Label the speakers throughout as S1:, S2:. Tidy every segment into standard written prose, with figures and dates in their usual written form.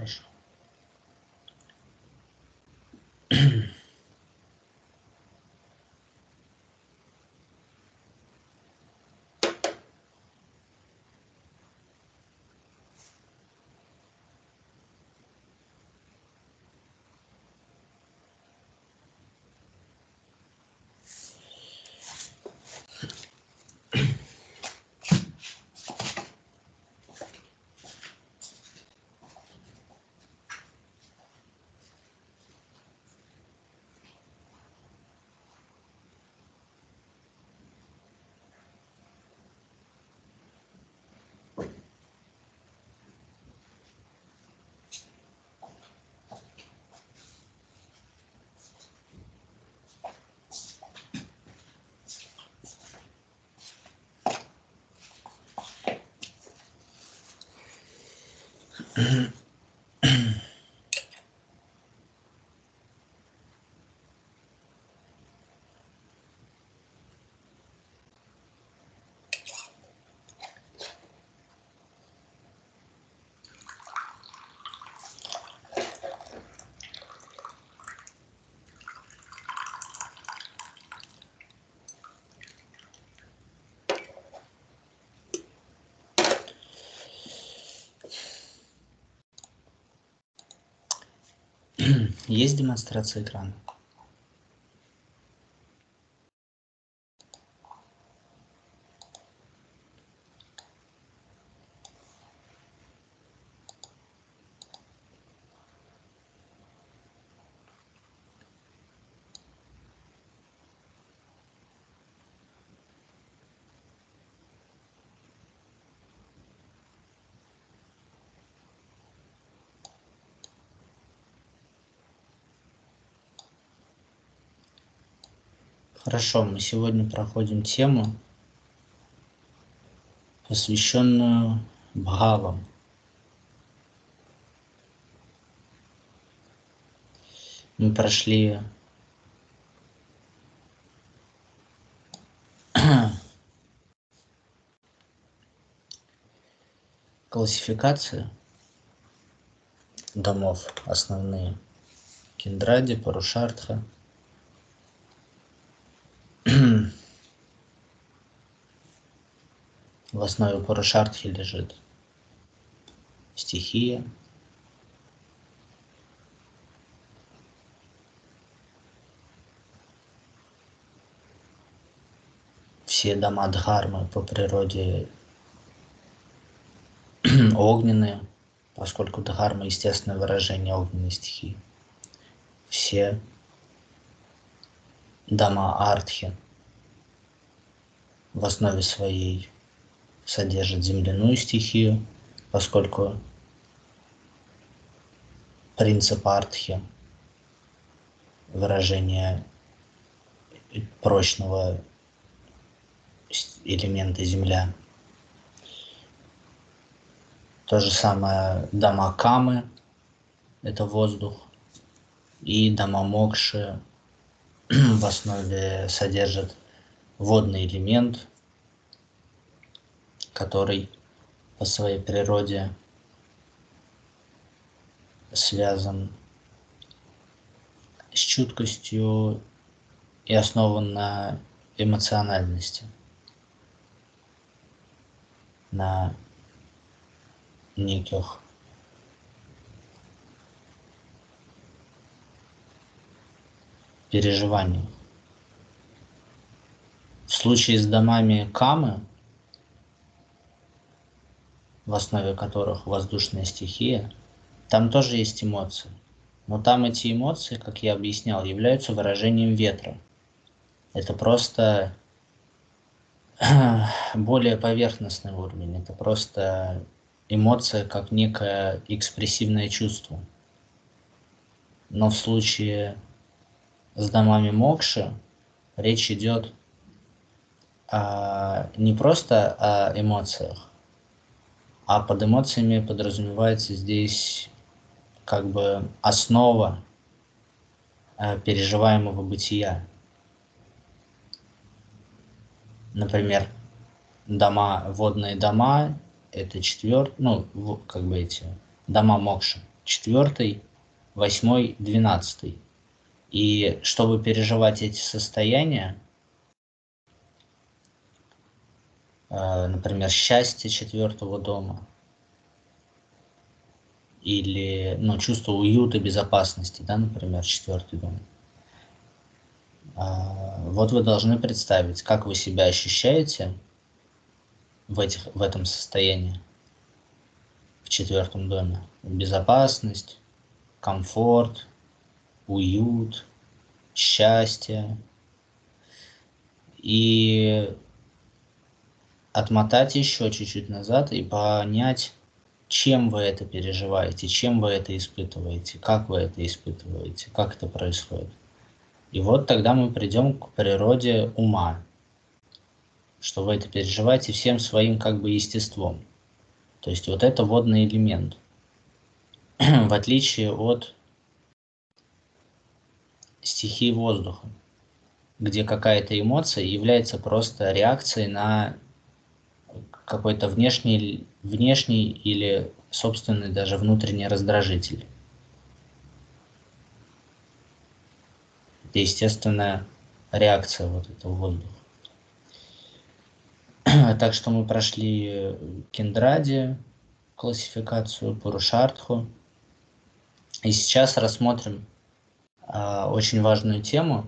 S1: хорошо. Есть демонстрация экрана? Хорошо, мы сегодня проходим тему, посвященную бхавам. Мы прошли классификацию домов основные. Кендради, Пурушартха. В основе Пурушартхи лежит стихия. Все дома дхармы по природе огненные, поскольку дхарма — естественное выражение огненной стихии. Все дома артхи в основе своей содержат земляную стихию, поскольку принцип артхи — выражение прочного элемента земля. То же самое дома камы — это воздух, и дома мокши в основе содержат водный элемент, который по своей природе связан с чуткостью и основан на эмоциональности, на неких переживаниях. В случае с домами камы, в основе которых воздушная стихия, там тоже есть эмоции. Но там эти эмоции, как я объяснял, являются выражением ветра. Это просто более поверхностный уровень. Это просто эмоция как некое экспрессивное чувство. Но в случае с домами мокши речь идет не просто о эмоциях, а под эмоциями подразумевается здесь как бы основа переживаемого бытия. Например, водные дома — это как бы эти дома мокши. 4, 8, 12. И чтобы переживать эти состояния, например, счастье 4-го дома, или чувство уюта, безопасности, да, например, 4-й дом. Вот вы должны представить, как вы себя ощущаете в этом состоянии, в 4-м доме. Безопасность, комфорт, уют, счастье. И отмотать еще чуть-чуть назад и понять, чем вы это переживаете, чем вы это испытываете, как вы это испытываете, как это происходит. И вот тогда мы придем к природе ума, что вы это переживаете всем своим как бы естеством. То есть вот это водный элемент. В отличие от стихии воздуха, где какая-то эмоция является просто реакцией на какой-то внешний или собственный даже внутренний раздражитель. Это естественная реакция вот этого воздуха. Так что мы прошли Кендради, классификацию, Пурушартху. И сейчас рассмотрим очень важную тему.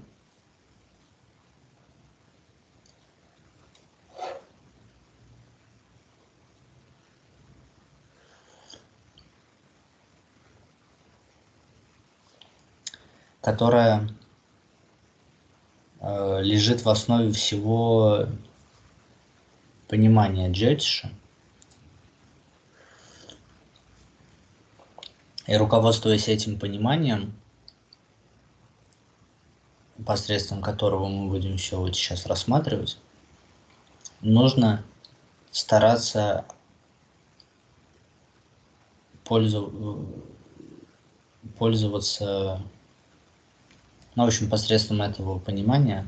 S1: Которая лежит в основе всего понимания джьотиша. И руководствуясь этим пониманием, посредством которого мы будем все вот сейчас рассматривать, нужно стараться пользоваться, в общем, посредством этого понимания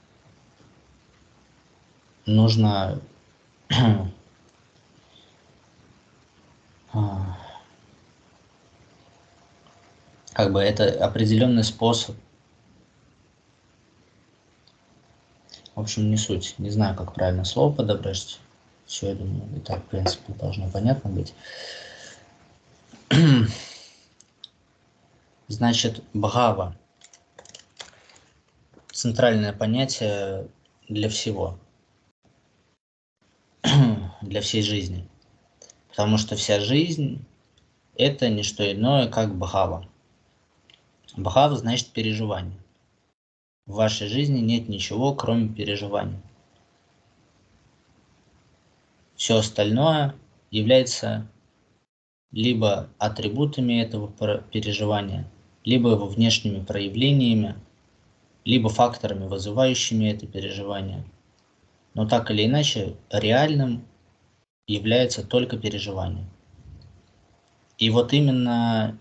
S1: нужно как бы это определенный способ. В общем, не суть. Не знаю, как правильно слово подобрать. Все, я думаю, и так, в принципе, должно понятно быть. Значит, бхава – центральное понятие для всего, для всей жизни. Потому что вся жизнь – это не что иное, как бхава. Бхава значит переживание. В вашей жизни нет ничего, кроме переживаний. Все остальное является либо атрибутами этого переживания, либо его внешними проявлениями, либо факторами, вызывающими это переживание. Но так или иначе, реальным является только переживание. И вот именно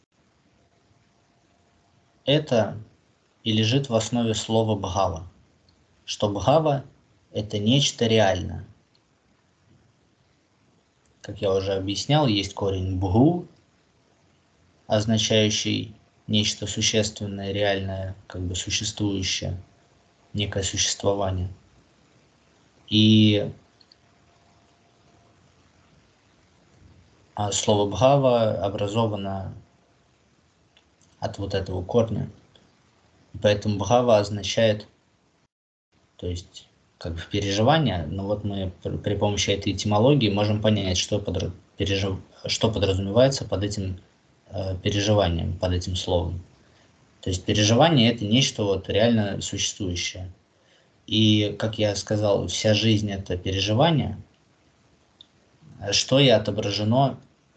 S1: это и лежит в основе слова бхава, что бхава – это нечто реальное. Как я уже объяснял, есть корень бху, означающий нечто существенное, реальное, как бы существующее, некое существование. И слово бхава образовано от вот этого корня. Поэтому бхава означает, то есть, как бы переживание, но вот мы при помощи этой этимологии можем понять, что подразумевается под этим переживанием, под этим словом. То есть переживание – это нечто вот реально существующее. И, как я сказал, вся жизнь – это переживание, что и отображено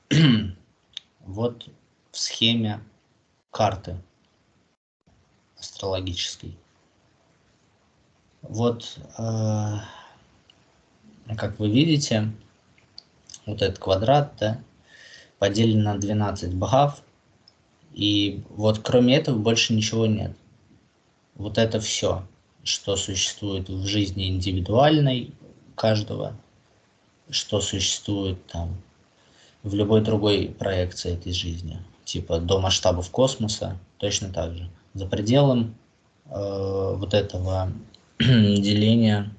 S1: вот в схеме карты астрологической. Вот, как вы видите, вот этот квадрат, да, поделен на 12 бхав, и вот кроме этого больше ничего нет. Вот это все, что существует в жизни индивидуальной каждого, что существует там в любой другой проекции этой жизни, типа до масштабов космоса, точно так же. За пределом вот этого деления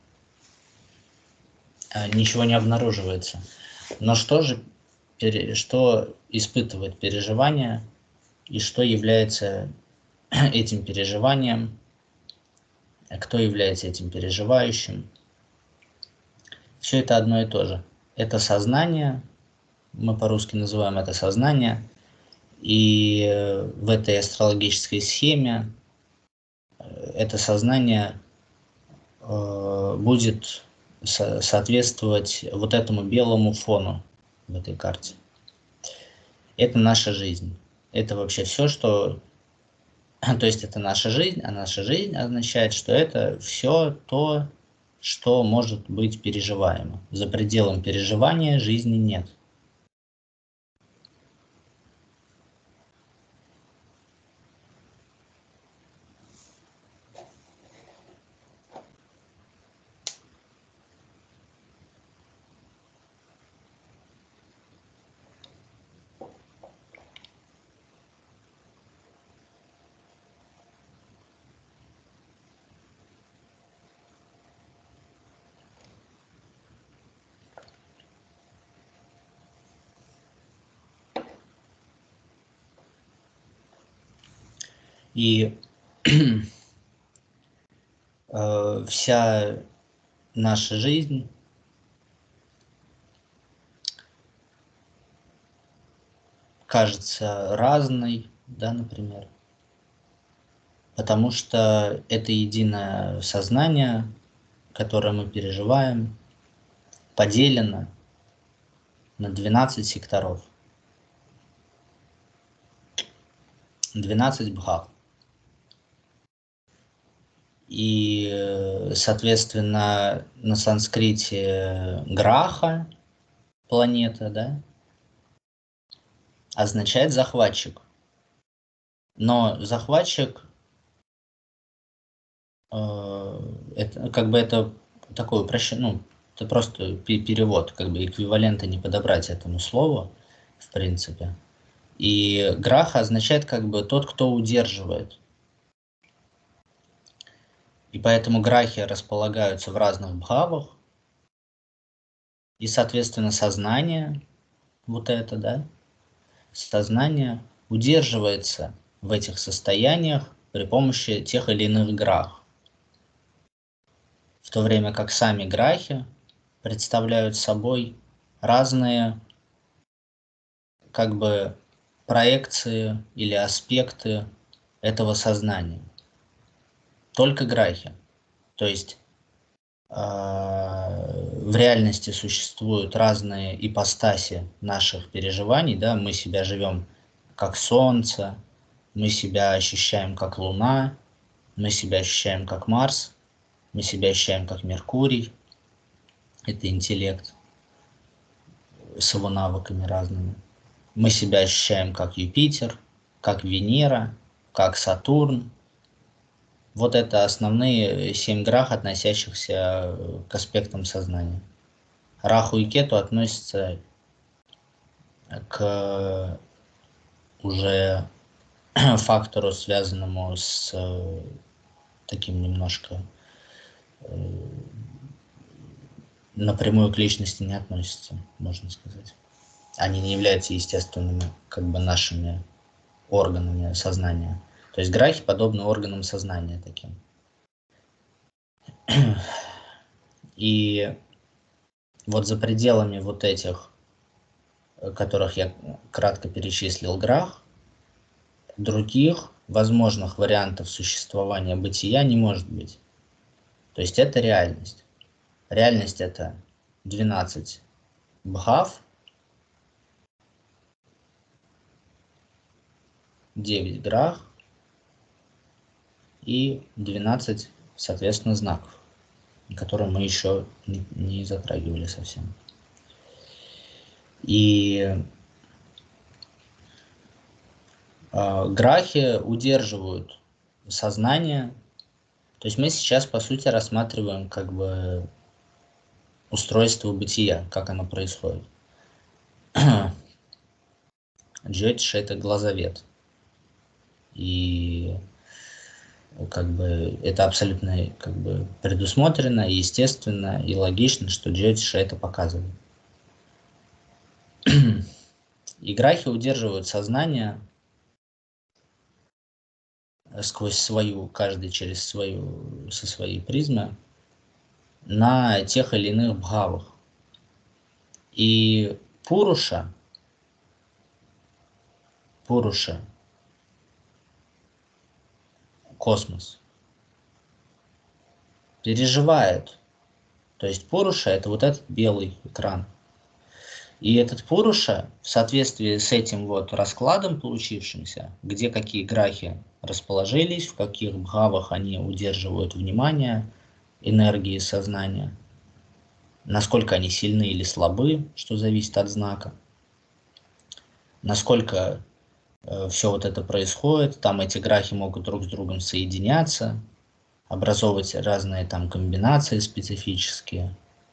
S1: ничего не обнаруживается. Но что же, что испытывает переживание и что является этим переживанием, кто является этим переживающим? Все это одно и то же. Это сознание, мы по-русски называем это сознание, и в этой астрологической схеме это сознание будет соответствовать вот этому белому фону в этой карте. Это наша жизнь. Это вообще все, что... То есть это наша жизнь, а наша жизнь означает, что это все то, что может быть переживаемо. За пределом переживания жизни нет. И вся наша жизнь кажется разной, да, например, потому что это единое сознание, которое мы переживаем, поделено на 12 секторов, 12 бхав. И, соответственно, на санскрите граха, планета, да, означает захватчик. Но захватчик, это как бы это такой упрощенный, ну, это просто перевод, как бы эквивалента не подобрать этому слову, в принципе. И граха означает как бы тот, кто удерживает. И поэтому грахи располагаются в разных бхавах, и, соответственно, сознание, вот это, да, сознание удерживается в этих состояниях при помощи тех или иных грах. В то время как сами грахи представляют собой разные как бы проекции или аспекты этого сознания. Только грахи. То есть в реальности существуют разные ипостаси наших переживаний, да, мы себя живем как солнце, мы себя ощущаем как луна, мы себя ощущаем как Марс, мы себя ощущаем как Меркурий, это интеллект с его навыками разными. Мы себя ощущаем как Юпитер, как Венера, как Сатурн. Вот это основные 7 грах, относящихся к аспектам сознания. Раху и Кету относятся к уже фактору, связанному с таким немножко напрямую к личности не относятся, можно сказать. Они не являются естественными, как бы нашими органами сознания. То есть грахи подобны органам сознания таким. И вот за пределами вот этих, которых я кратко перечислил, грах, других возможных вариантов существования бытия не может быть. То есть это реальность. Реальность это 12 бхав, 9 грах и 12, соответственно, знаков, которые мы еще не затрагивали совсем. И грахи удерживают сознание. То есть мы сейчас, по сути, рассматриваем как бы устройство бытия, как оно происходит. Джьотиш — это глазовед. И как бы это абсолютно как бы предусмотрено, естественно и логично, что Джьотиш это показывает. И грахи удерживают сознание сквозь свою, каждый через свою, со своей призмы, на тех или иных бхавах. И Пуруша, космос, переживает. То есть Пуруша — это вот этот белый экран. И этот Пуруша в соответствии с этим вот раскладом получившимся, где какие грахи расположились, в каких бхавах они удерживают внимание, энергии сознания, насколько они сильны или слабы, что зависит от знака, насколько все вот это происходит, там эти грахи могут друг с другом соединяться, образовывать разные там комбинации специфические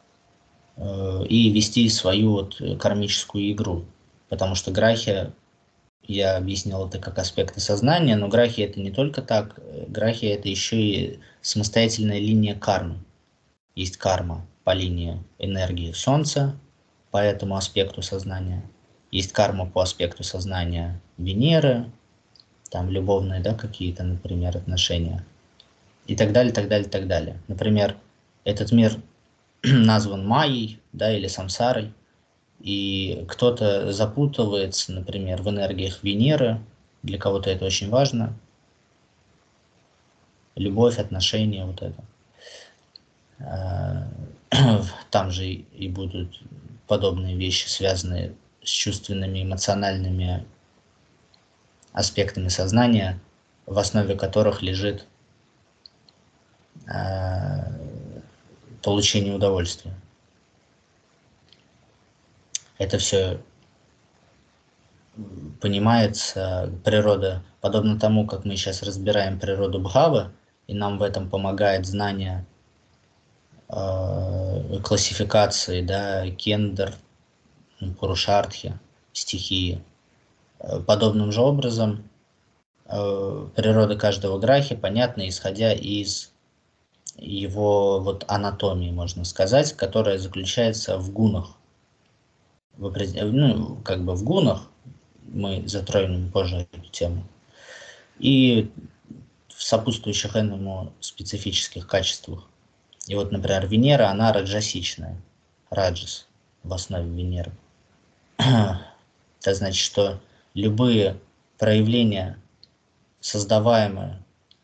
S1: и вести свою вот кармическую игру. Потому что грахи, я объяснил это как аспекты сознания, но грахи это не только так, грахи это еще и самостоятельная линия кармы. Есть карма по линии энергии Солнца, по этому аспекту сознания. Есть карма по аспекту сознания Венеры, там любовные, да, какие-то, например, отношения. И так далее, так далее, так далее. Например, этот мир назван Майей, да, или Самсарой, и кто-то запутывается, например, в энергиях Венеры, для кого-то это очень важно, любовь, отношения, вот это. Там же и будут подобные вещи, связанные с чувственными, эмоциональными аспектами сознания, в основе которых лежит получение удовольствия. Это все понимается, природа, подобно тому, как мы сейчас разбираем природу Бхавы, и нам в этом помогает знание классификации, да, кендер, пурушартхи, стихии. Подобным же образом природа каждого грахи понятна, исходя из его вот анатомии, можно сказать, которая заключается в гунах. Ну, как бы в гунах, мы затронем позже эту тему, и в сопутствующих этому специфических качествах. И вот, например, Венера, она раджасичная, раджас в основе Венеры. Это значит, что любые проявления, создаваемые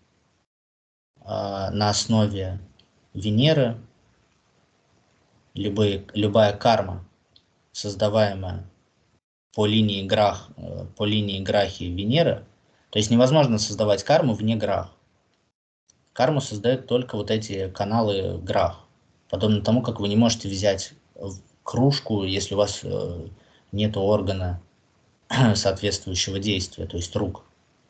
S1: на основе Венеры, любая карма, создаваемая по линии грахи Венеры, то есть невозможно создавать карму вне грах. Карму создают только вот эти каналы грах. Подобно тому, как вы не можете взять кружку, если у вас нет органа соответствующего действия, то есть рук.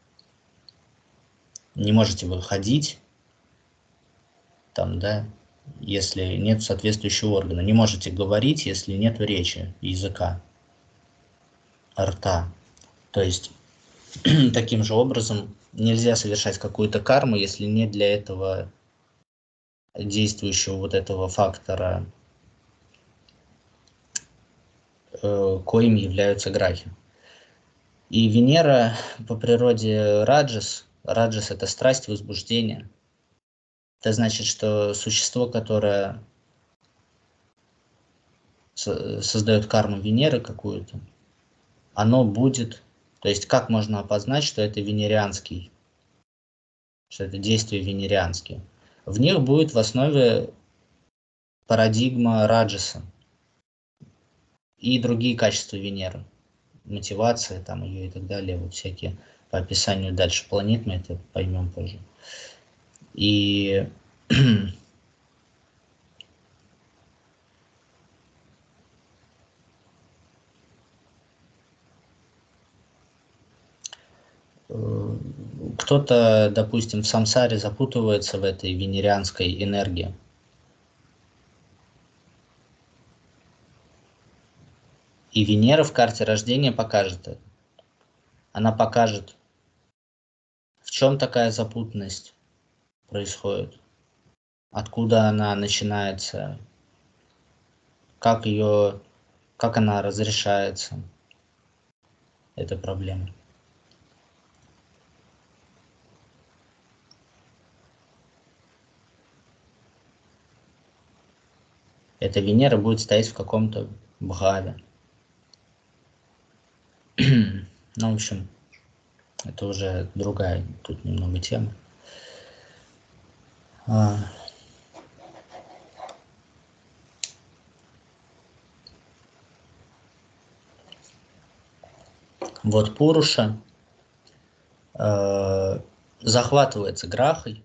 S1: Не можете вы ходить, там, да, если нет соответствующего органа. Не можете говорить, если нет речи, языка, рта. То есть таким же образом нельзя совершать какую-то карму, если нет для этого действующего вот этого фактора, коим являются грахи. И Венера по природе раджас. Раджас — это страсть, возбуждение. Это значит, что существо, которое создает карму Венеры какую-то, оно будет... То есть как можно опознать, что это венерианский, что это действия венерианские? В них будет в основе парадигма раджаса и другие качества Венеры. Мотивация там ее и так далее, вот всякие по описанию дальше планет, мы это поймем позже. И кто-то, допустим, в самсаре запутывается в этой венерианской энергии. И Венера в карте рождения покажет это. Она покажет, в чем такая запутанность происходит, откуда она начинается, как она разрешается, эта проблема. Эта Венера будет стоять в каком-то бхаве. Ну, в общем, это уже другая тут немного тема. Вот Пуруша захватывается грахой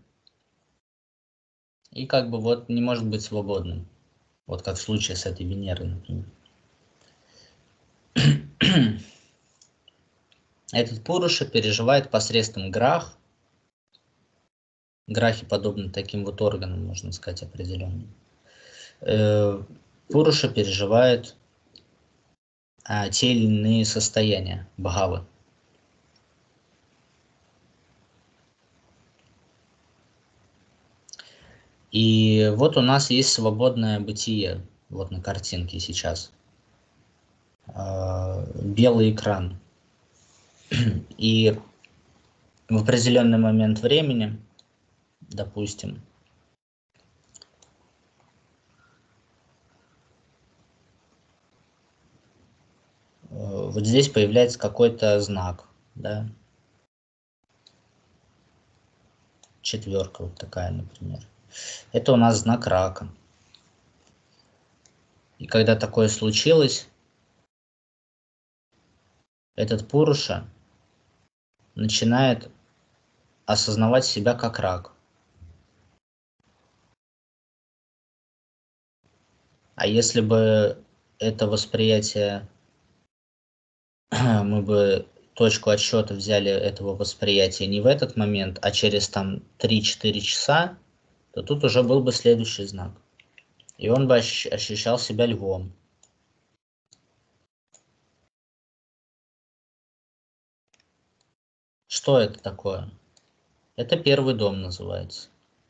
S1: и как бы вот не может быть свободным. Вот как в случае с этой Венерой, например. Этот Пуруша переживает посредством грах. Грахи подобны таким вот органам, можно сказать, определенным. Пуруша переживает те или иные состояния бхавы. И вот у нас есть свободное бытие, вот на картинке сейчас. Белый экран. И в определенный момент времени, допустим, вот здесь появляется какой-то знак, да? Четверка вот такая, например. Это у нас знак рака. И когда такое случилось, этот Пуруша начинает осознавать себя как рак. А если бы это восприятие, мы бы точку отсчета взяли этого восприятия не в этот момент, а через там 3-4 часа, то тут уже был бы следующий знак. И он бы ощущал себя львом. Что это такое? Это первый дом называется.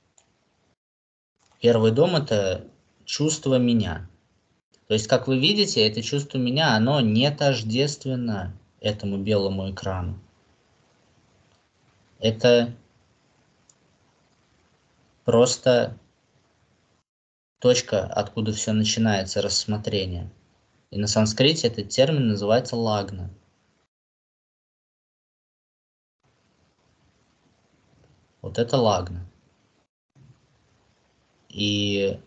S1: Первый дом – это чувство меня. То есть, как вы видите, это чувство меня, оно не тождественно этому белому экрану. Это просто точка, откуда все начинается, рассмотрение. И на санскрите этот термин называется лагна. Вот это лагна. И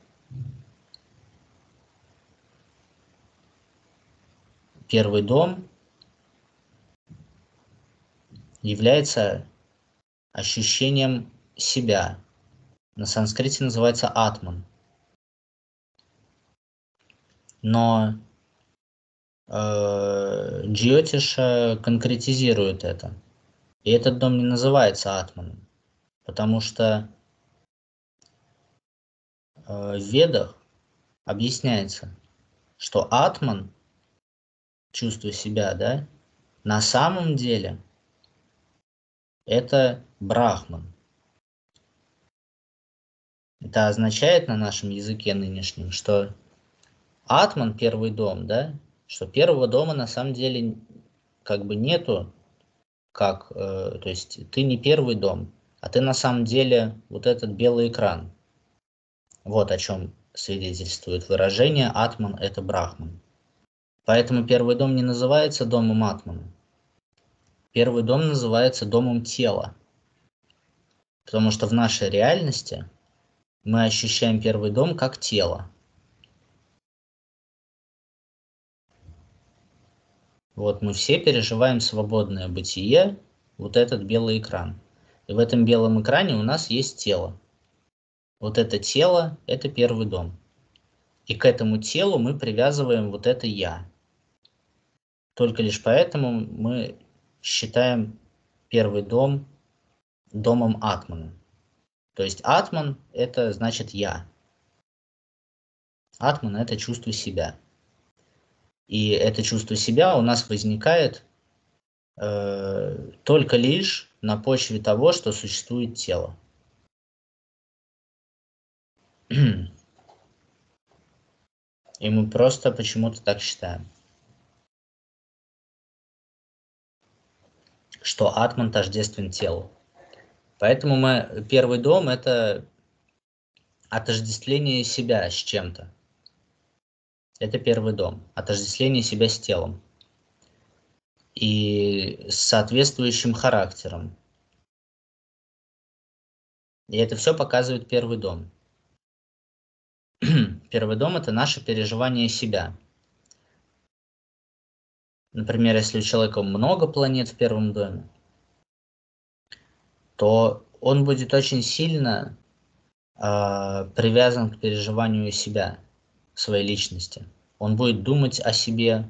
S1: первый дом является ощущением себя. На санскрите называется атман. Но Джьотиша конкретизирует это. И этот дом не называется атманом, потому что в Ведах объясняется, что атман, чувство себя, да, на самом деле это брахман. Это означает на нашем языке нынешнем, что атман, первый дом, да, что первого дома на самом деле как бы нету, то есть ты не первый дом, а ты на самом деле вот этот белый экран. Вот о чем свидетельствует выражение «атман» — это брахман. Поэтому первый дом не называется домом атмана. Первый дом называется домом тела. Потому что в нашей реальности мы ощущаем первый дом как тело. Вот мы все переживаем свободное бытие, вот этот белый экран. И в этом белом экране у нас есть тело. Вот это тело – это первый дом. И к этому телу мы привязываем вот это «я». Только лишь поэтому мы считаем первый дом домом атмана. То есть атман – это значит «я». Атман – это чувство себя. И это чувство себя у нас возникает только лишь на почве того, что существует тело. И мы просто почему-то так считаем, что атман тождествен телу. Поэтому первый дом – это отождествление себя с чем-то. Это первый дом. Отождествление себя с телом. И с соответствующим характером. И это все показывает первый дом. Первый дом – это наше переживание себя. Например, если у человека много планет в первом доме, то он будет очень сильно привязан к переживанию себя, своей личности. Он будет думать о себе,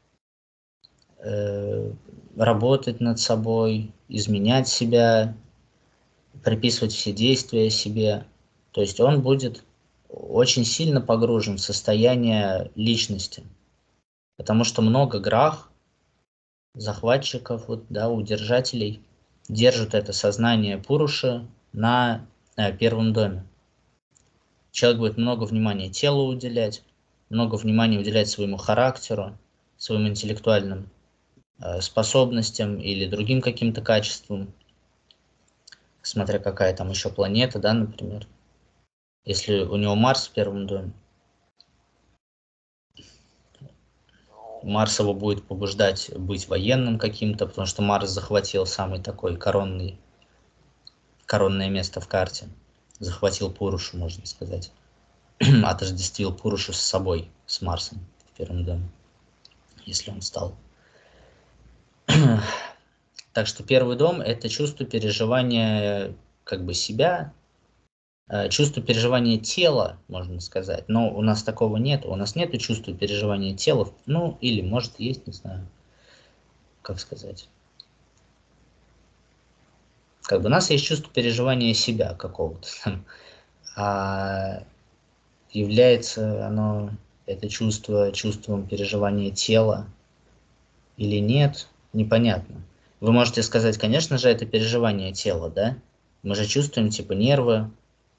S1: работать над собой, изменять себя, приписывать все действия себе. То есть он будет очень сильно погружен в состояние личности, потому что много грах, захватчиков, удержателей держат это сознание Пуруши на первом доме. Человек будет много внимания телу уделять, много внимания уделять своему характеру, своим интеллектуальным способностям или другим каким-то качествам, смотря какая там еще планета, да, например. Если у него Марс в первом доме, Марс его будет побуждать быть военным каким-то, потому что Марс захватил самый такой коронное место в карте. Захватил Пурушу, можно сказать. Отождествил Пурушу с собой, с Марсом в первом доме, если он стал. Так что первый дом – это чувство переживания себя, чувство переживания тела, можно сказать. Но у нас такого нет. У нас нет чувства переживания тела. Или может есть, не знаю, как сказать. У нас есть чувство переживания себя какого-то. А является это чувством переживания тела или нет, непонятно. Вы можете сказать, конечно же, это переживание тела, да? Мы же чувствуем, нервы.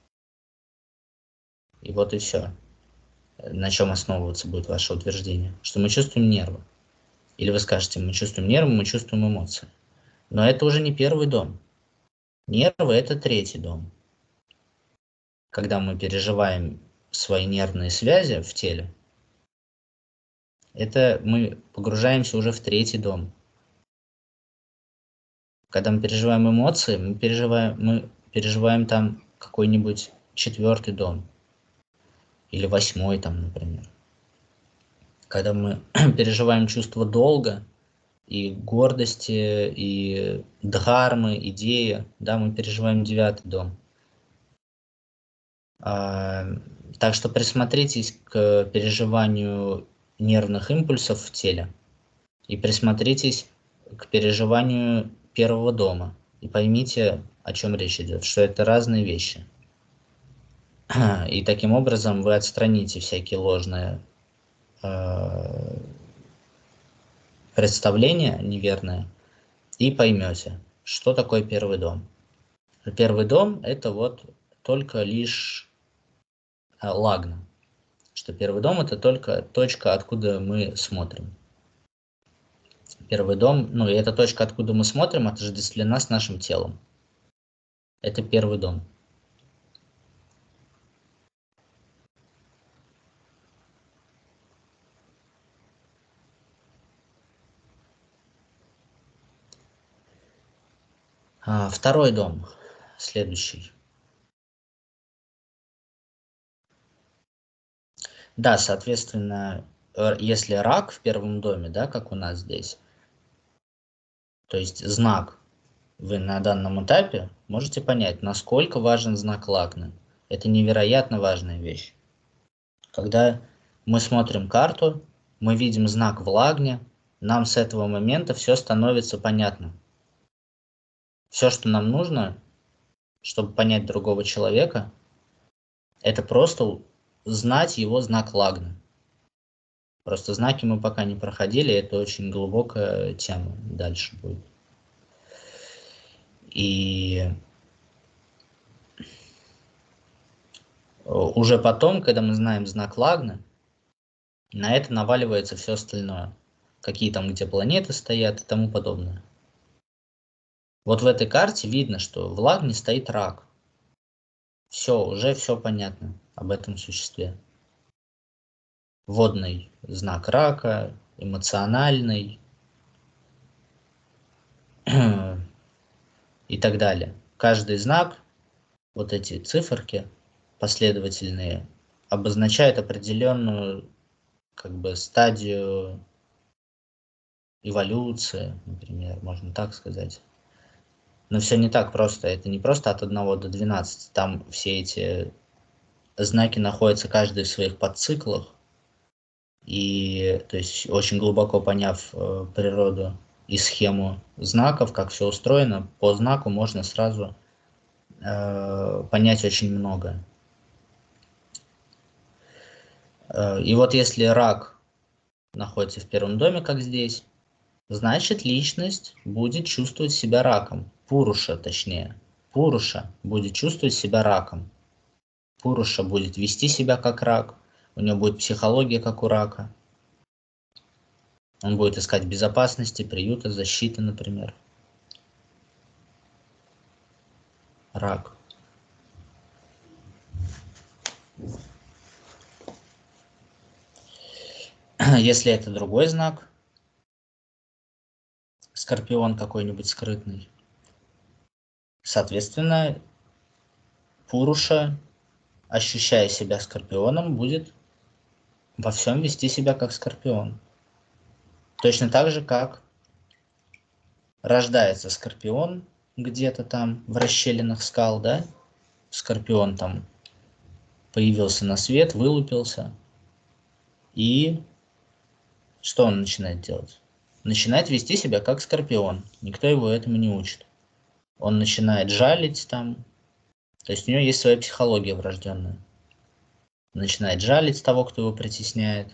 S1: И вот и все. На чем основываться будет ваше утверждение? Что мы чувствуем нервы. Или вы скажете, мы чувствуем нервы, мы чувствуем эмоции. Но это уже не первый дом. Нервы – это третий дом. Когда мы переживаем свои нервные связи в теле, это мы погружаемся уже в третий дом. Когда мы переживаем эмоции, мы переживаем там какой-нибудь четвертый дом. Или восьмой там, например. Когда мы переживаем чувство долга и гордости, и дхармы, идеи, да, мы переживаем девятый дом. Так что присмотритесь к переживанию нервных импульсов в теле и присмотритесь к переживанию первого дома и поймите, о чем речь идет, что это разные вещи. И таким образом вы отстраните всякие ложные представления неверные и поймете, что такое первый дом. Первый дом – это только лишь лагна, что первый дом – это только точка, откуда мы смотрим. Первый дом, и эта точка, откуда мы смотрим, отождествлена с нашим телом. Это первый дом. Второй дом, следующий. Да, соответственно, если рак в первом доме, да, как у нас здесь, то есть знак, вы на данном этапе можете понять, насколько важен знак лагны. Это невероятно важная вещь. Когда мы смотрим карту, мы видим знак в лагне, нам с этого момента все становится понятно. Все, что нам нужно, чтобы понять другого человека, это просто знать его знак лагны. Просто знаки мы пока не проходили, это очень глубокая тема дальше будет. И уже потом, когда мы знаем знак Лагны, на это наваливается все остальное. Какие там где планеты стоят и тому подобное. Вот в этой карте видно, что в Лагне стоит рак. Все, уже все понятно об этом существе. Водный знак рака, эмоциональный и так далее. Каждый знак, вот эти циферки последовательные, обозначает определенную как бы стадию эволюции, например, можно так сказать. Но все не так просто. Это не просто от 1 до 12. Там все эти знаки находятся каждый в своих подциклах. И то есть очень глубоко поняв природу и схему знаков, как все устроено, по знаку можно сразу понять очень много. И вот если рак находится в первом доме, как здесь, значит личность будет чувствовать себя раком. Пуруша, точнее. Пуруша будет чувствовать себя раком. Пуруша будет вести себя как рак. У него будет психология, как у рака. Он будет искать безопасности, приюта, защиты, например. Рак. Если это другой знак, скорпион какой-нибудь скрытный, соответственно, Пуруша, ощущая себя скорпионом, будет во всем вести себя как скорпион. Точно так же, как рождается скорпион где-то там в расщелинах скал, да? Скорпион там появился на свет, вылупился. И что он начинает делать? Начинает вести себя как скорпион. Никто его этому не учит. Он начинает жалить там. То есть у него есть своя психология врожденная. Начинает жалить того, кто его притесняет.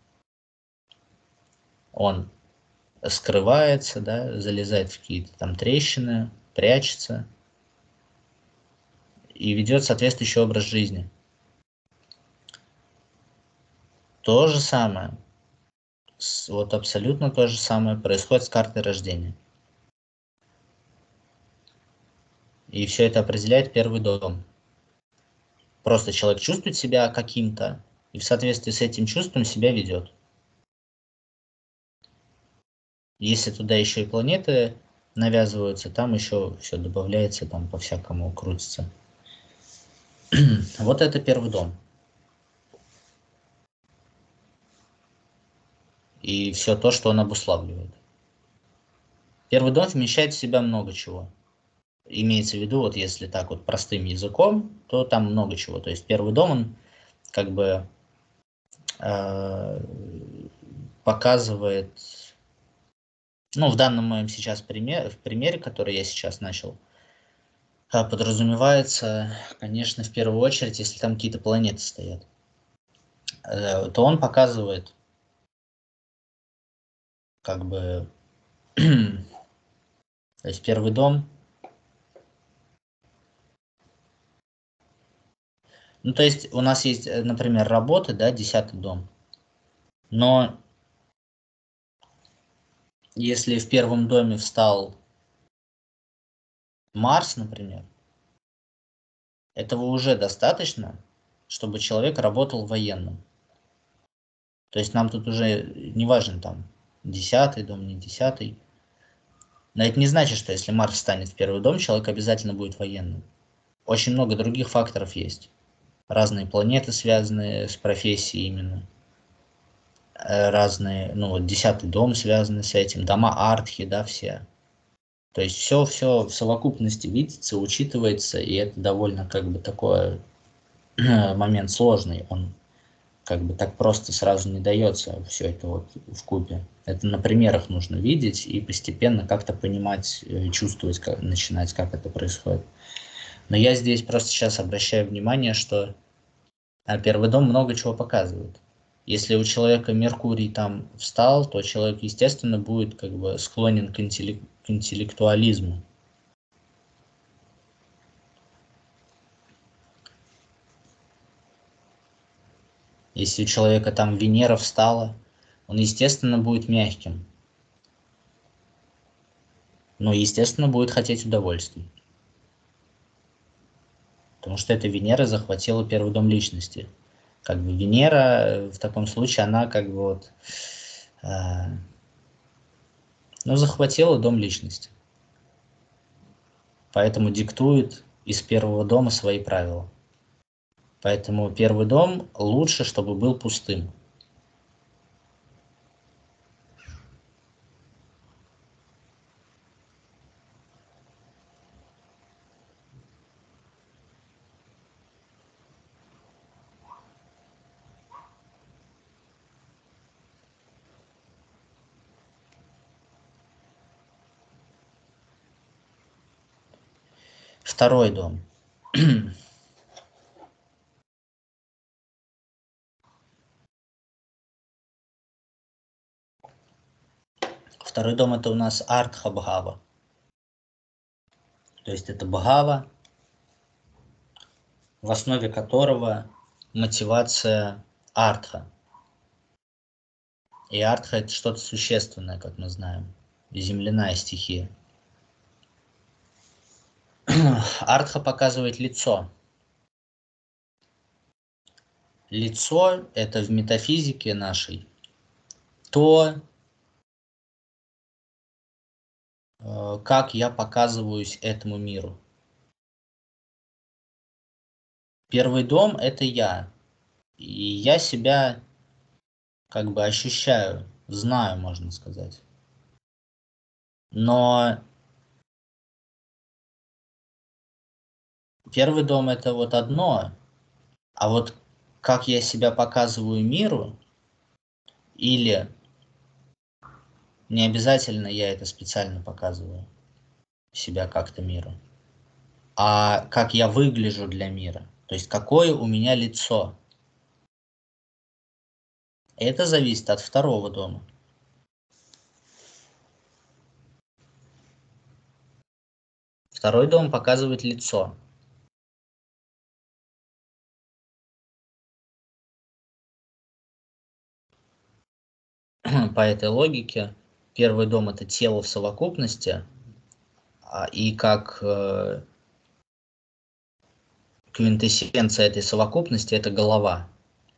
S1: Он скрывается, да, залезает в какие-то там трещины, прячется и ведет соответствующий образ жизни. То же самое, вот абсолютно то же самое происходит с картой рождения. И все это определяет первый дом. Просто человек чувствует себя каким-то и в соответствии с этим чувством себя ведет. Если туда еще и планеты навязываются, там еще все добавляется, там по-всякому крутится. Вот это первый дом. И все то, что он обуславливает. Первый дом вмещает в себя много чего. Имеется в виду, вот если так вот простым языком, то там много чего. То есть первый дом, он как бы показывает, ну, в данном моем сейчас примере, который я сейчас начал, подразумевается, конечно, в первую очередь, если там какие-то планеты стоят, то он показывает как бы, то есть первый дом, ну, то есть у нас есть, например, работы, да, 10-й дом, но если в первом доме встал Марс, например, этого уже достаточно, чтобы человек работал военным. То есть нам тут уже не важен там 10-й дом, не 10-й. Но это не значит, что если Марс встанет в первый дом, человек обязательно будет военным. Очень много других факторов есть. Разные планеты, связанные с профессией именно. Разные, ну вот 10-й дом связанный с этим, дома Артхи, да, все. То есть все в совокупности видится, учитывается, и это довольно как бы такой момент сложный. Он как бы так просто сразу не дается все это вот вкупе. Это на примерах нужно видеть и постепенно как-то понимать, чувствовать, начинать, как это происходит. Но я здесь просто сейчас обращаю внимание, что первый дом много чего показывает. Если у человека Меркурий там встал, то человек, естественно, будет как бы склонен к интеллектуализму. Если у человека там Венера встала, он, естественно, будет мягким. Но, естественно, будет хотеть удовольствий. Потому что эта Венера захватила первый дом личности. Как бы Венера в таком случае, она как бы вот, захватила дом личности. Поэтому диктует из первого дома свои правила. Поэтому первый дом лучше, чтобы был пустым. Второй дом. Второй дом это у нас Артха-Бхава. То есть это Бхава, в основе которого мотивация Артха. И Артха это что-то существенное, как мы знаем. Земляная стихия. Артха показывает лицо. Лицо это в метафизике нашей то, как я показываюсь этому миру. Первый дом это я. И я себя как бы ощущаю, знаю, можно сказать. Но первый дом это вот одно, а вот как я себя показываю миру, или не обязательно я это специально показываю, себя как-то миру, а как я выгляжу для мира, то есть какое у меня лицо. Это зависит от второго дома. Второй дом показывает лицо. По этой логике первый дом это тело в совокупности, и как квинтэссенция этой совокупности это голова,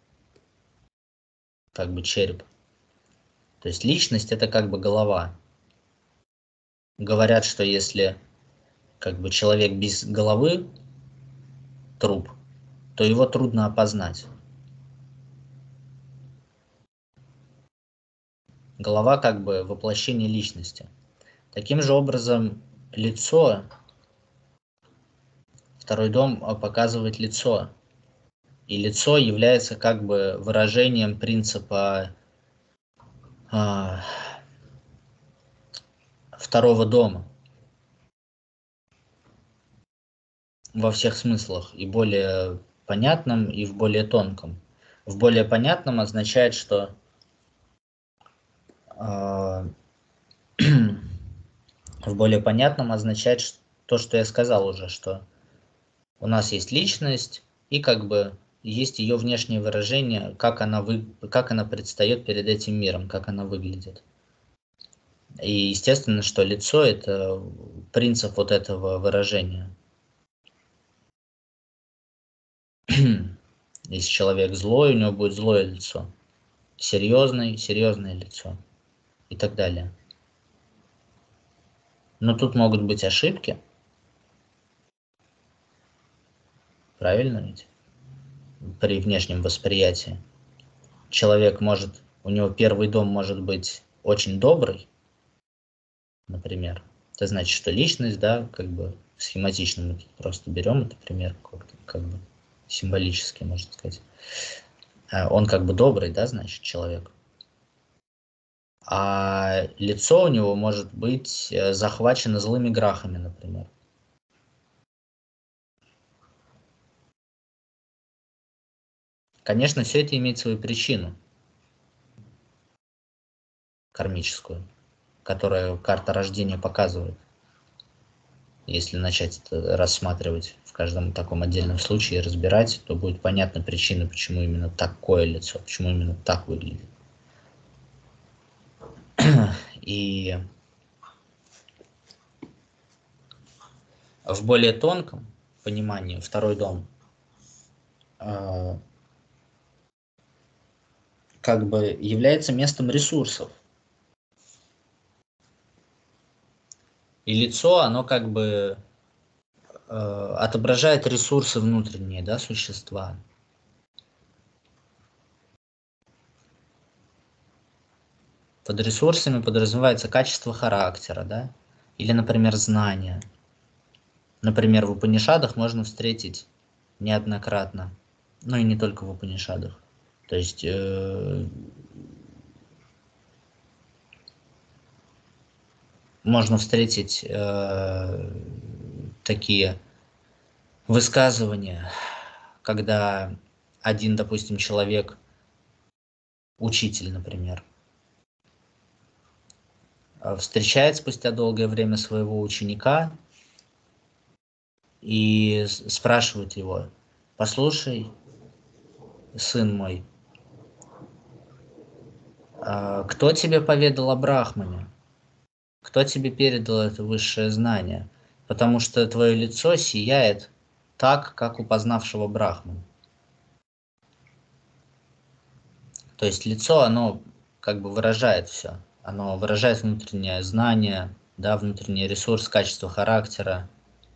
S1: как бы череп. То есть личность это как бы голова. Говорят, что если как бы человек без головы, труп, то его трудно опознать. Голова как бы воплощение личности. Таким же образом лицо, второй дом показывает лицо. И лицо является как бы выражением принципа второго дома во всех смыслах, и более понятном, и в более тонком. В более понятном означает, что в более понятном означает то, что я сказал уже, что у нас есть личность, и как бы есть ее внешнее выражение, как она предстает перед этим миром, как она выглядит. И естественно, что лицо – это принцип вот этого выражения. Если человек злой, у него будет злое лицо. Серьезное лицо. И так далее. Но тут могут быть ошибки. Правильно ведь? При внешнем восприятии. Человек может, у него первый дом может быть очень добрый, например. Это значит, что личность, да, как бы схематично мы тут просто берем этот пример, как бы символически, можно сказать. Он как бы добрый, да, значит, человек. А лицо у него может быть захвачено злыми грахами, например. Конечно, все это имеет свою причину. кармическую, которую карта рождения показывает. Если начать это рассматривать в каждом таком отдельном случае, разбирать, то будет понятна причина, почему именно такое лицо, почему именно так выглядит. И в более тонком понимании второй дом как бы является местом ресурсов. И лицо, оно как бы отображает ресурсы внутренние, да, существа. Под ресурсами подразумевается качество характера, да, или, например, знания. Например, в Упанишадах можно встретить неоднократно, ну и не только в Упанишадах. То есть можно встретить такие высказывания, когда один, допустим, человек, учитель, например, встречает спустя долгое время своего ученика и спрашивает его: послушай, сын мой, кто тебе поведал о Брахмане? Кто тебе передал это высшее знание? Потому что твое лицо сияет так, как у познавшего Брахмана. То есть лицо, оно как бы выражает все. Оно выражает внутреннее знание, да, внутренний ресурс, качество характера,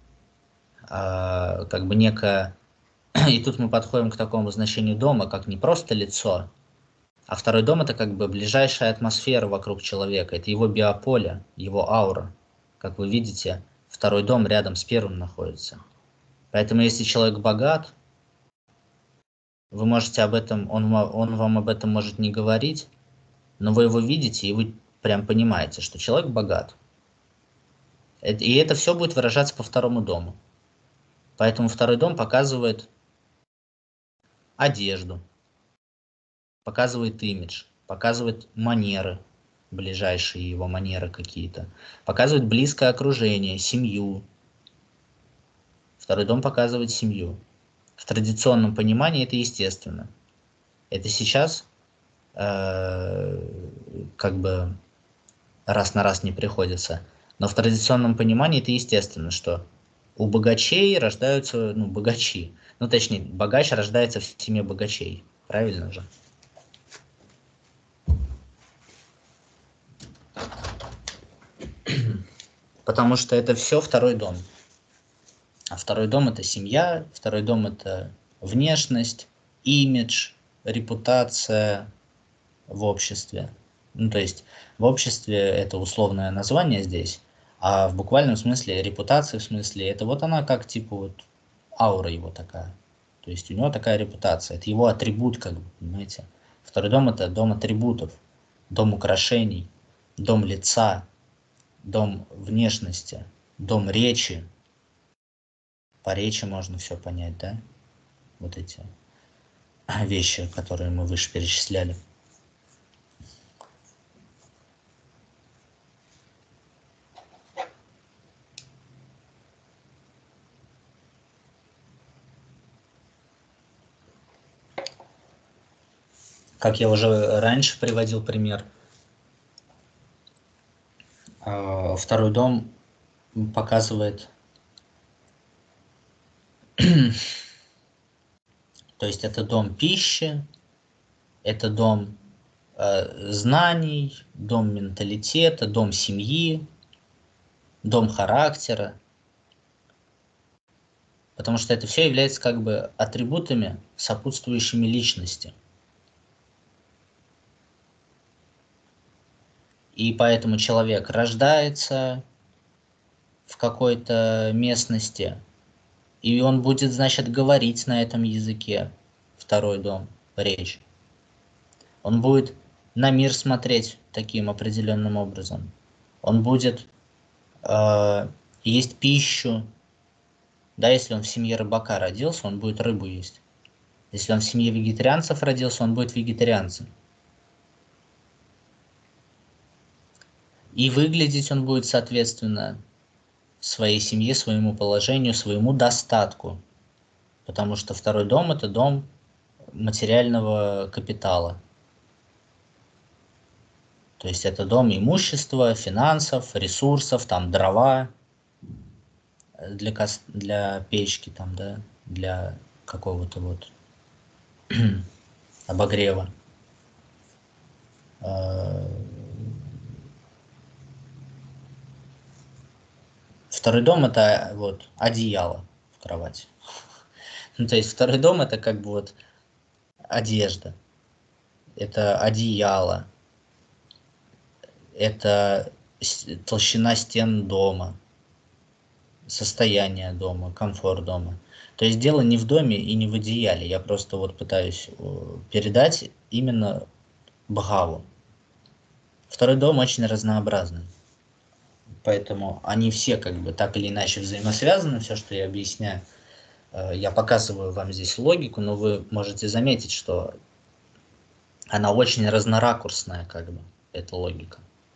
S1: как бы некое... И тут мы подходим к такому значению дома, как не просто лицо, а второй дом — это как бы ближайшая атмосфера вокруг человека, это его биополе, его аура. Как вы видите, второй дом рядом с первым находится. Поэтому если человек богат, вы можете об этом, он вам об этом может не говорить, но вы его видите, и вы прям понимаете, что человек богат. И это все будет выражаться по второму дому. Поэтому второй дом показывает одежду, показывает имидж, показывает манеры, ближайшие его манеры какие-то, показывает близкое окружение, семью. Второй дом показывает семью. В традиционном понимании это естественно. Это сейчас как бы раз на раз не приходится. Но в традиционном понимании это естественно, что у богачей рождаются, ну, богачи. Ну, точнее, богач рождается в семье богачей. Правильно же? Потому что это все второй дом. А второй дом — это семья, второй дом — это внешность, имидж, репутация в обществе. Ну, то есть в обществе это условное название здесь, а в буквальном смысле репутация, в смысле, это вот она как типа вот аура его такая. То есть у него такая репутация, это его атрибут, как бы, понимаете. Второй дом — это дом атрибутов, дом украшений, дом лица, дом внешности, дом речи. По речи можно все понять, да? Вот эти вещи, которые мы выше перечисляли. Как я уже раньше приводил пример, второй дом показывает, то есть это дом пищи, это дом знаний, дом менталитета, дом семьи, дом характера, потому что это все является как бы атрибутами, сопутствующими личности. И поэтому человек рождается в какой-то местности, и он будет, значит, говорить на этом языке, второй дом, речь. Он будет на мир смотреть таким определенным образом. Он будет есть пищу. Да, если он в семье рыбака родился, он будет рыбу есть. Если он в семье вегетарианцев родился, он будет вегетарианцем. И выглядеть он будет, соответственно, своей семье, своему положению, своему достатку. Потому что второй дом – это дом материального капитала. То есть это дом имущества, финансов, ресурсов, там дрова для печки, там, да, для какого-то вот обогрева. Второй дом – это вот одеяло в кровати. Ну, то есть второй дом – это как бы вот одежда, это одеяло, это толщина стен дома, состояние дома, комфорт дома. То есть дело не в доме и не в одеяле. Я просто вот пытаюсь передать именно Бхаву. Второй дом очень разнообразный. Поэтому они все как бы так или иначе взаимосвязаны, все, что я объясняю. Я показываю вам здесь логику, но вы можете заметить, что она очень разноракурсная, как бы, эта логика.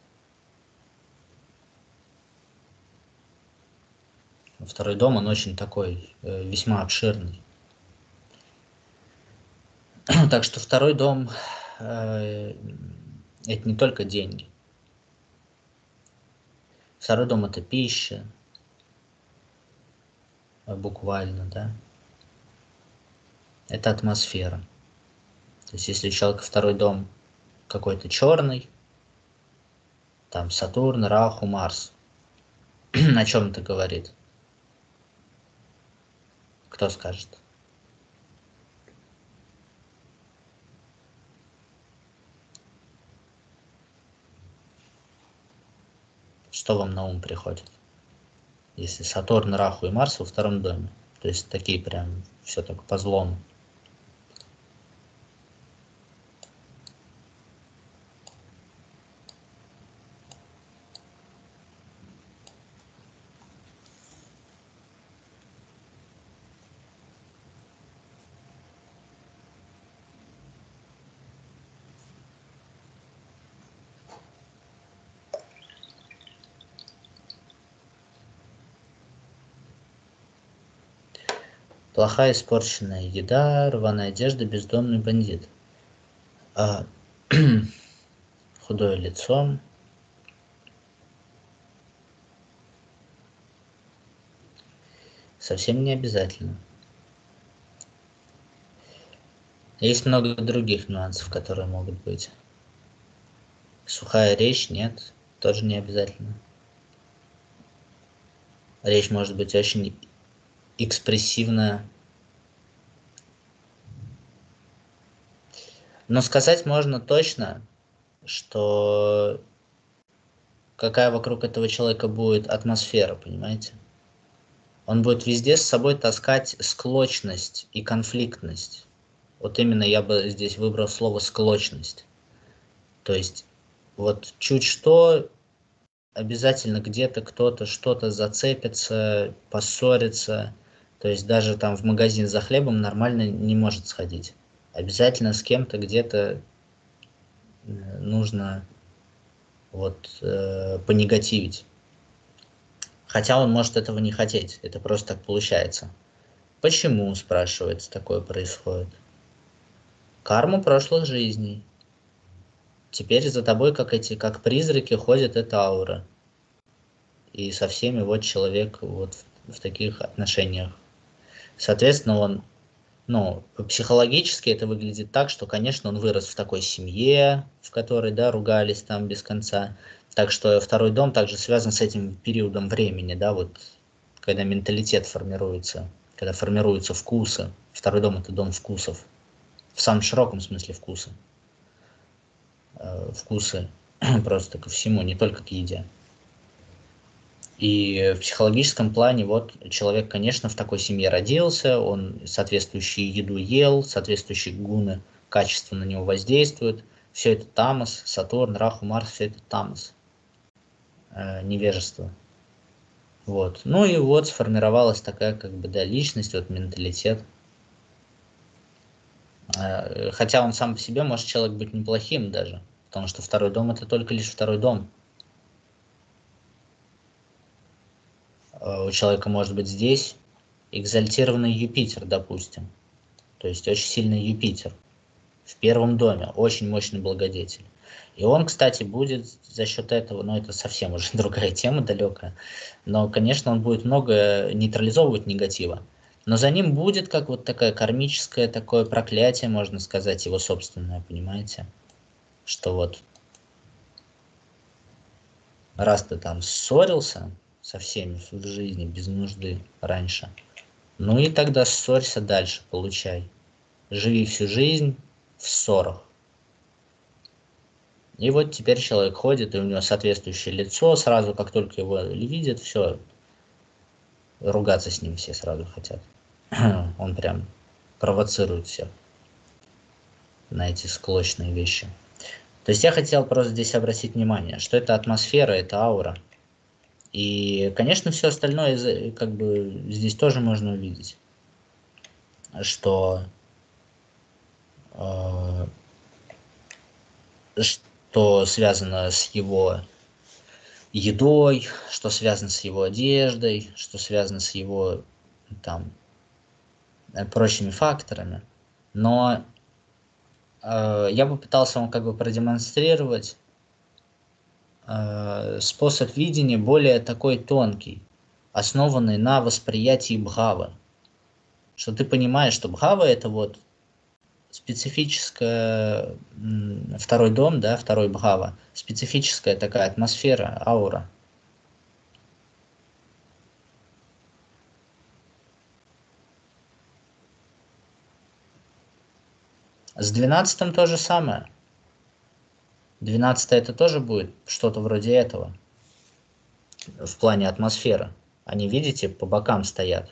S1: Второй дом, он очень такой, весьма обширный. Так что второй дом это не только деньги. Второй дом это пища, буквально, да. Это атмосфера. То есть если у человека второй дом какой-то черный, там Сатурн, Раху, Марс, о чем это говорит? Кто скажет? Что вам на ум приходит? Если Сатурн, Раху и Марс во втором доме. То есть такие прям, все так по злому. Плохая испорченная еда, рваная одежда, бездомный бандит. Худое лицо. Совсем не обязательно. Есть много других нюансов, которые могут быть. Сухая речь, нет, тоже не обязательно. Речь может быть очень экспрессивная. Но сказать можно точно, что какая вокруг этого человека будет атмосфера, понимаете? Он будет везде с собой таскать склочность и конфликтность. Вот именно я бы здесь выбрал слово «склочность». То есть вот чуть что, обязательно где-то кто-то что-то зацепится, поссорится. То есть даже там в магазин за хлебом нормально не может сходить. Обязательно с кем-то где-то нужно вот понегативить. Хотя он может этого не хотеть, это просто так получается. Почему, спрашивается, такое происходит? Карма прошлых жизней. Теперь за тобой, как призраки, ходит эта аура. И со всеми вот человек вот в таких отношениях. Соответственно, он, ну, психологически это выглядит так, что, конечно, он вырос в такой семье, в которой, да, ругались там без конца. Так что второй дом также связан с этим периодом времени, да, вот, когда менталитет формируется, когда формируются вкусы. Второй дом – это дом вкусов. В самом широком смысле вкусы. Вкусы просто ко всему, не только к еде. И в психологическом плане вот человек, конечно, в такой семье родился, он соответствующую еду ел, соответствующие гуны качественно на него воздействуют. Все это тамас, Сатурн, Раху, Марс, все это тамас, невежество. Вот. Ну и вот сформировалась такая как бы, да, личность, вот менталитет. Хотя он сам по себе может человек быть неплохим даже, потому что второй дом это только лишь второй дом. у человека может быть здесь экзальтированный Юпитер, допустим. То есть очень сильный Юпитер в первом доме, очень мощный благодетель. И он, кстати, будет за счет этого, ну это совсем уже другая тема далекая, но, конечно, он будет много нейтрализовывать негатива. Но за ним будет как вот такая кармическое такое проклятие, можно сказать, его собственное, понимаете? Что вот раз ты там ссорился со всеми в жизни без нужды раньше, ну и тогда ссорься дальше, получай. Живи всю жизнь в ссорах. И вот теперь человек ходит, и у него соответствующее лицо, сразу как только его видят, все, ругаться с ним все сразу хотят. Он прям провоцирует всех на эти склочные вещи. То есть я хотел просто здесь обратить внимание, что это атмосфера, это аура. И, конечно, все остальное как бы здесь тоже можно увидеть, что, э, что связано с его едой, что связано с его одеждой, что связано с его там прочими факторами. Но я попытался вам как бы продемонстрировать способ видения более такой тонкий, основанный на восприятии бхавы. Что ты понимаешь, что бхава это вот специфическая, второй дом, да, второй бхава, специфическая такая атмосфера, аура. С 12-м то же самое. 12 это тоже будет что-то вроде этого, в плане атмосферы. Они, видите, по бокам стоят.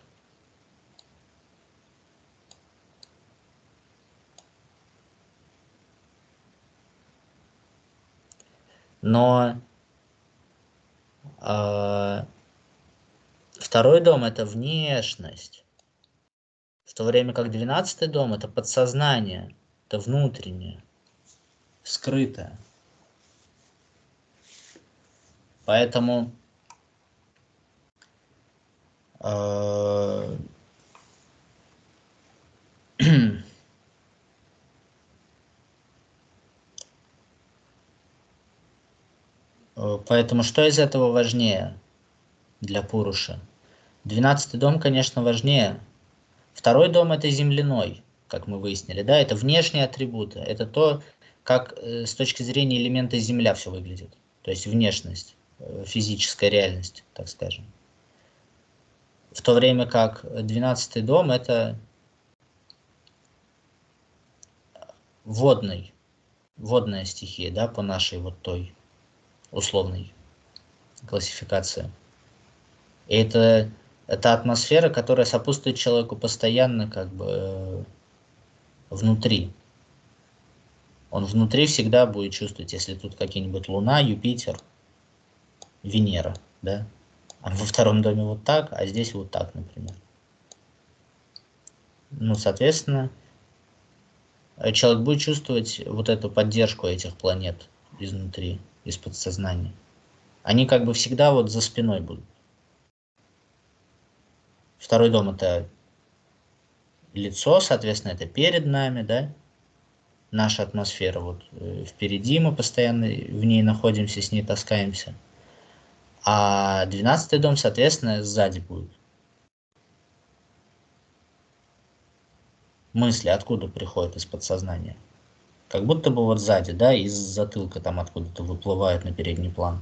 S1: Но второй дом это внешность, в то время как 12-й дом это подсознание, это внутреннее, скрытое. Поэтому поэтому что из этого важнее для Пуруши? 12-й дом, конечно, важнее. Второй дом это земляной, как мы выяснили, да, это внешние атрибуты, это то, как с точки зрения элемента Земля все выглядит, то есть внешность, физическая реальность, так скажем. В то время как 12-й дом это водная стихия, да, по нашей вот той условной классификации. И это атмосфера, которая сопутствует человеку постоянно как бы внутри. Он внутри всегда будет чувствовать, если тут какие-нибудь Луна, Юпитер, Венера, да? А во втором доме вот так, а здесь вот так, например. Ну, соответственно, человек будет чувствовать вот эту поддержку этих планет изнутри, из подсознания. Они как бы всегда вот за спиной будут. Второй дом это лицо, соответственно, это перед нами, да? Наша атмосфера вот впереди, мы постоянно в ней находимся, с ней таскаемся. А 12-й дом, соответственно, сзади будет. Мысли откуда приходят из подсознания? Как будто бы вот сзади, да, из затылка там откуда-то выплывают на передний план.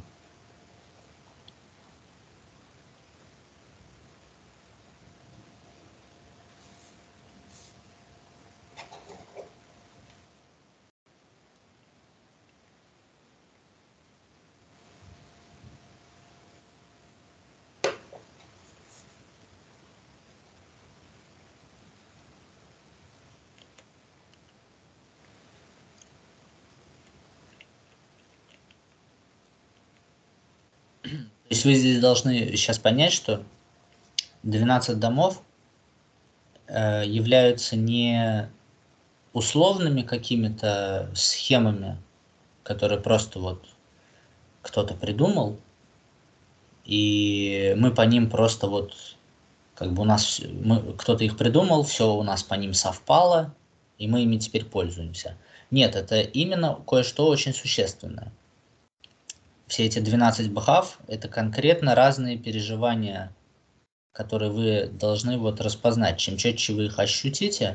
S1: То есть вы здесь должны сейчас понять, что 12 домов являются не условными какими-то схемами, которые просто вот кто-то придумал, и мы по ним просто вот, как бы у нас, кто-то их придумал, все у нас по ним совпало, и мы ими теперь пользуемся. Нет, это именно кое-что очень существенное. Все эти 12 бхав – это конкретно разные переживания, которые вы должны вот распознать. Чем четче вы их ощутите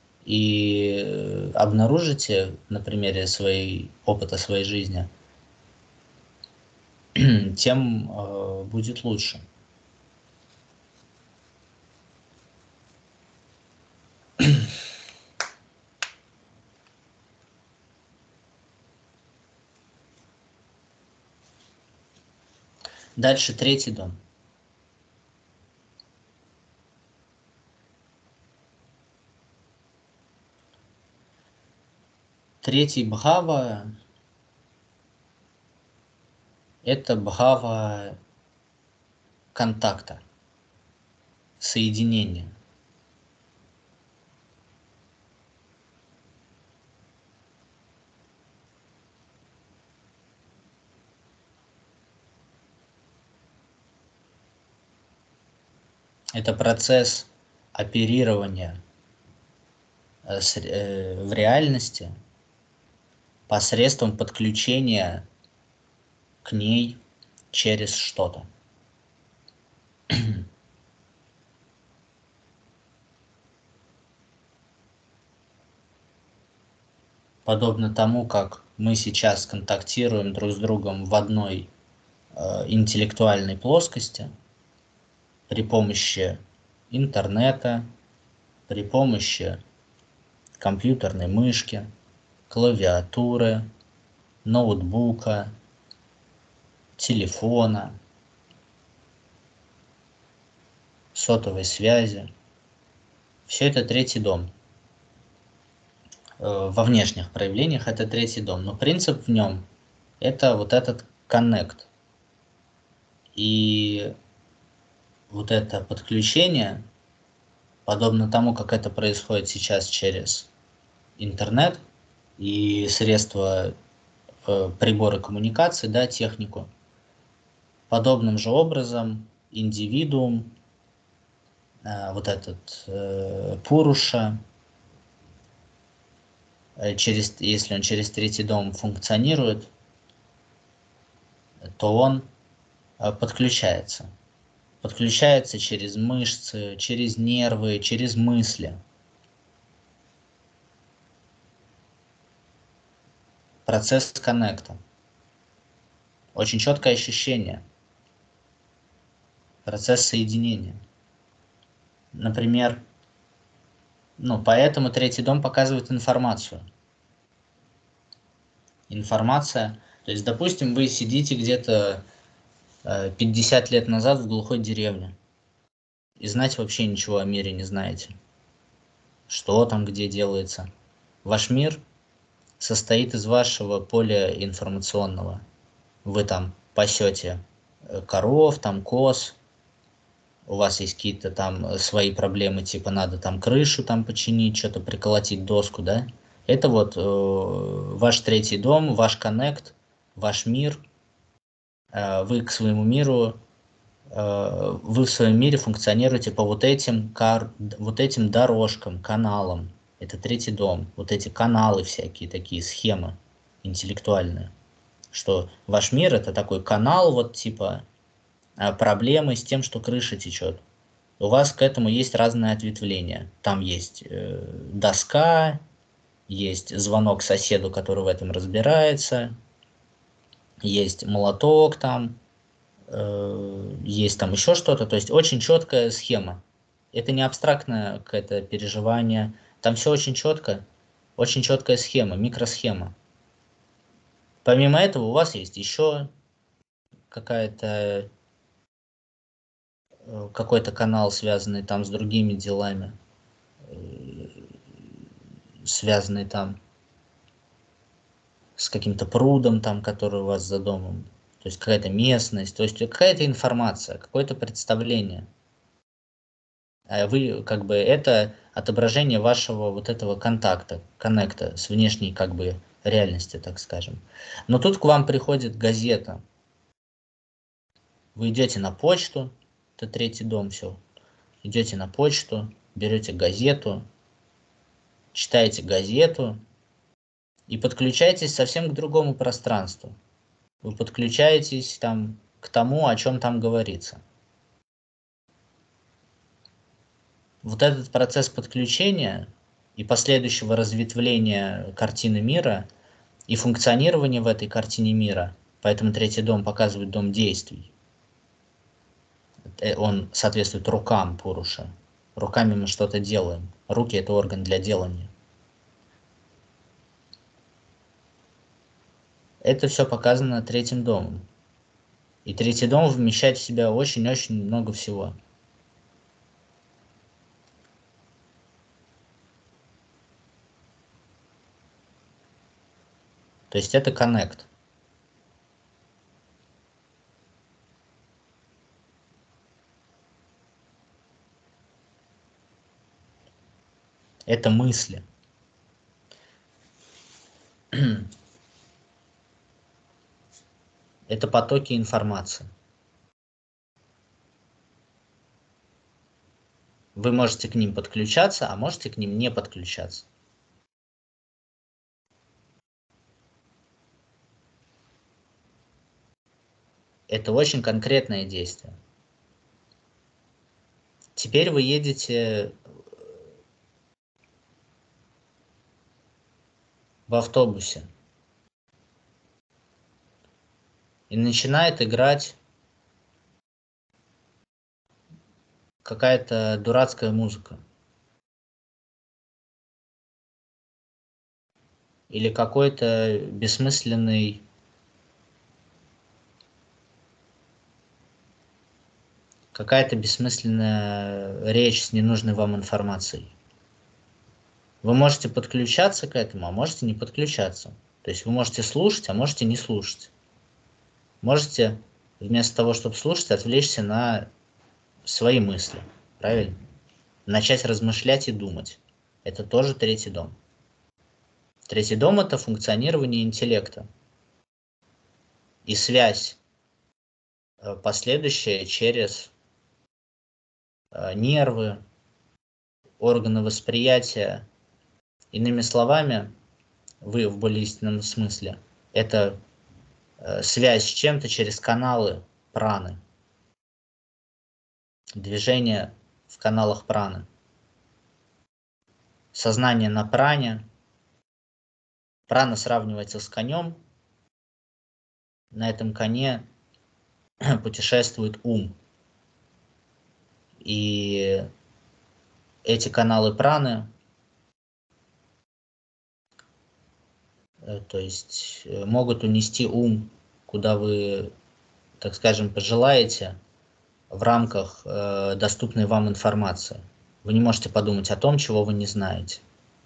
S1: и обнаружите на примере опыта своей жизни, тем будет лучше. Дальше третий дом. Третий бхава – это бхава контакта, соединения. Это процесс оперирования в реальности посредством подключения к ней через что-то. Подобно тому, как мы сейчас контактируем друг с другом в одной интеллектуальной плоскости при помощи интернета, при помощи компьютерной мышки, клавиатуры, ноутбука, телефона, сотовой связи. Все это третий дом. Во внешних проявлениях это третий дом, но принцип в нем это вот этот коннект. И вот это подключение, подобно тому, как это происходит сейчас через интернет и средства, приборы коммуникации, да, технику, подобным же образом индивидуум, вот этот пуруша, если он через третий дом функционирует, то он подключается. Подключается через мышцы, через нервы, через мысли. Процесс коннекта. Очень четкое ощущение. Процесс соединения. Например, поэтому третий дом показывает информацию. Информация, то есть, допустим, вы сидите где-то 50 лет назад в глухой деревне и знать вообще ничего о мире не знаете. Что там, где делается. Ваш мир состоит из вашего поля информационного. Вы там пасете коров, там коз, у вас есть какие-то там свои проблемы, типа надо там крышу там починить, что-то приколотить, доску, да? Это вот ваш третий дом, ваш коннект, ваш мир. Вы к своему миру, вы в своем мире функционируете по вот этим дорожкам, каналам. Это третий дом. Вот эти каналы всякие, такие схемы интеллектуальные. Что ваш мир это такой канал, вот типа проблемы с тем, что крыша течет. У вас к этому есть разные ответвления. Там есть доска, есть звонок соседу, который в этом разбирается, есть молоток там, есть там еще что-то. То есть очень четкая схема. Это не абстрактное какое-то переживание. Там все очень четкая схема, микросхема. Помимо этого у вас есть еще какой-то канал, связанный там с другими делами, связанный там с каким-то прудом, там, который у вас за домом. То есть какая-то местность, то есть какая-то информация, какое-то представление. А вы как бы это отображение вашего вот этого коннекта с внешней как бы реальностью, так скажем. Но тут к вам приходит газета. Вы идете на почту, это третий дом, все. Идете на почту, берете газету, читаете газету и подключаетесь совсем к другому пространству. Вы подключаетесь там к тому, о чем там говорится. Вот этот процесс подключения и последующего разветвления картины мира и функционирования в этой картине мира, поэтому третий дом показывает дом действий. Он соответствует рукам Пуруша. Руками мы что-то делаем. Руки – это орган для делания. Это все показано третьим домом. И третий дом вмещает в себя очень-очень много всего. То есть это коннект. Это мысли. Это потоки информации. Вы можете к ним подключаться, а можете к ним не подключаться. Это очень конкретное действие. Теперь вы едете в автобусе, и начинает играть какая-то дурацкая музыка. Или какой-то бессмысленный какая-то бессмысленная речь с ненужной вам информацией. Вы можете подключаться к этому, а можете не подключаться. То есть вы можете слушать, а можете не слушать. Можете вместо того, чтобы слушать, отвлечься на свои мысли. Правильно? Начать размышлять и думать. Это тоже третий дом. Третий дом – это функционирование интеллекта. И связь последующая через нервы, органы восприятия. Иными словами, вы в более истинном смысле, это связь с чем-то через каналы праны. Движение в каналах праны. Сознание на пране. Прана сравнивается с конем. На этом коне путешествует ум. И эти каналы праны, то есть могут унести ум, куда вы, так скажем, пожелаете, в рамках доступной вам информации. Вы не можете подумать о том, чего вы не знаете.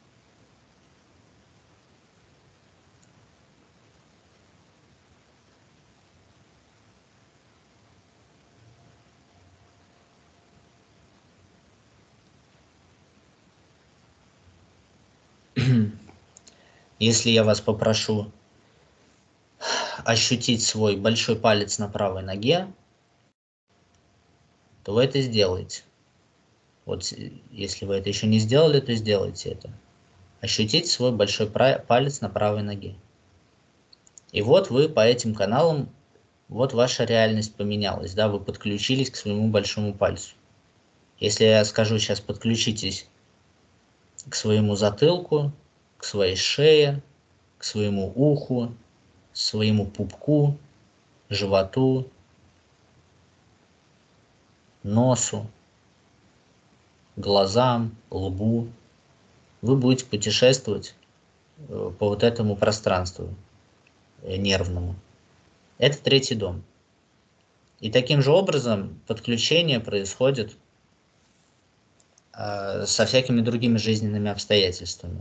S1: Если я вас попрошу ощутить свой большой палец на правой ноге, то вы это сделаете. Вот если вы это еще не сделали, то сделайте это. Ощутить свой большой палец на правой ноге. И вот вы по этим каналам, вот ваша реальность поменялась, да, вы подключились к своему большому пальцу. Если я скажу сейчас подключитесь к своему затылку, к своей шее, к своему уху, своему пупку, животу, носу, глазам, лбу, вы будете путешествовать по вот этому пространству нервному. Это третий дом. И таким же образом подключение происходит со всякими другими жизненными обстоятельствами.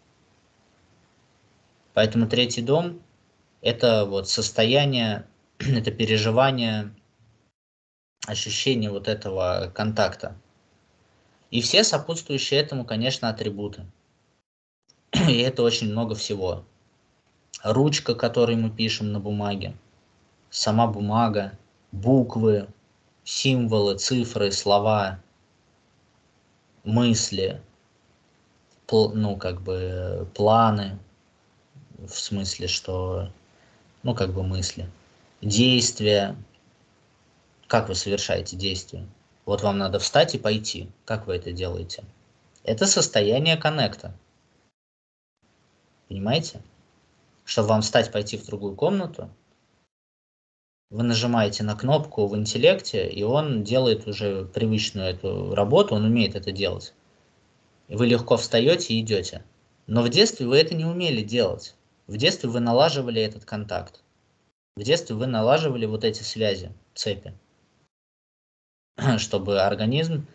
S1: Поэтому третий дом – это вот состояние, это переживание, ощущение вот этого контакта. И все сопутствующие этому, конечно, атрибуты. И это очень много всего. Ручка, которой мы пишем на бумаге, сама бумага, буквы, символы, цифры, слова, мысли, ну, как бы планы, в смысле, что, ну, как бы мысли, действия. Как вы совершаете действие? Вот вам надо встать и пойти. Как вы это делаете? Это состояние коннекта. Понимаете? Чтобы вам встать, пойти в другую комнату, вы нажимаете на кнопку в интеллекте, и он делает уже привычную эту работу, он умеет это делать. И вы легко встаете и идете. Но в детстве вы это не умели делать. В детстве вы налаживали этот контакт. В детстве вы налаживали вот эти связи, цепи, чтобы организм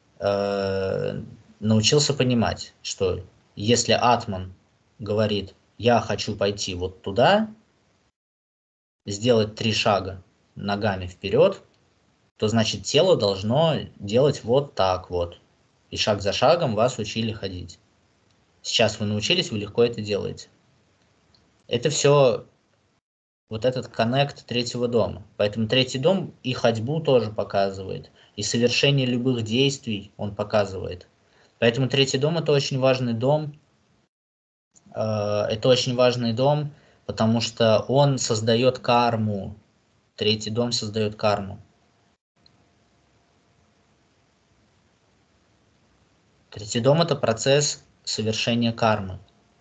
S1: научился понимать, что если атман говорит, я хочу пойти вот туда, сделать 3 шага ногами вперед, то значит тело должно делать вот так вот. И шаг за шагом вас учили ходить. Сейчас вы научились, вы легко это делаете. Это все вот этот коннект третьего дома. Поэтому третий дом и ходьбу тоже показывает, и совершение любых действий он показывает. Поэтому третий дом это очень важный дом. Это очень важный дом, потому что он создает карму. Третий дом создает карму. Третий дом это процесс совершения кармы.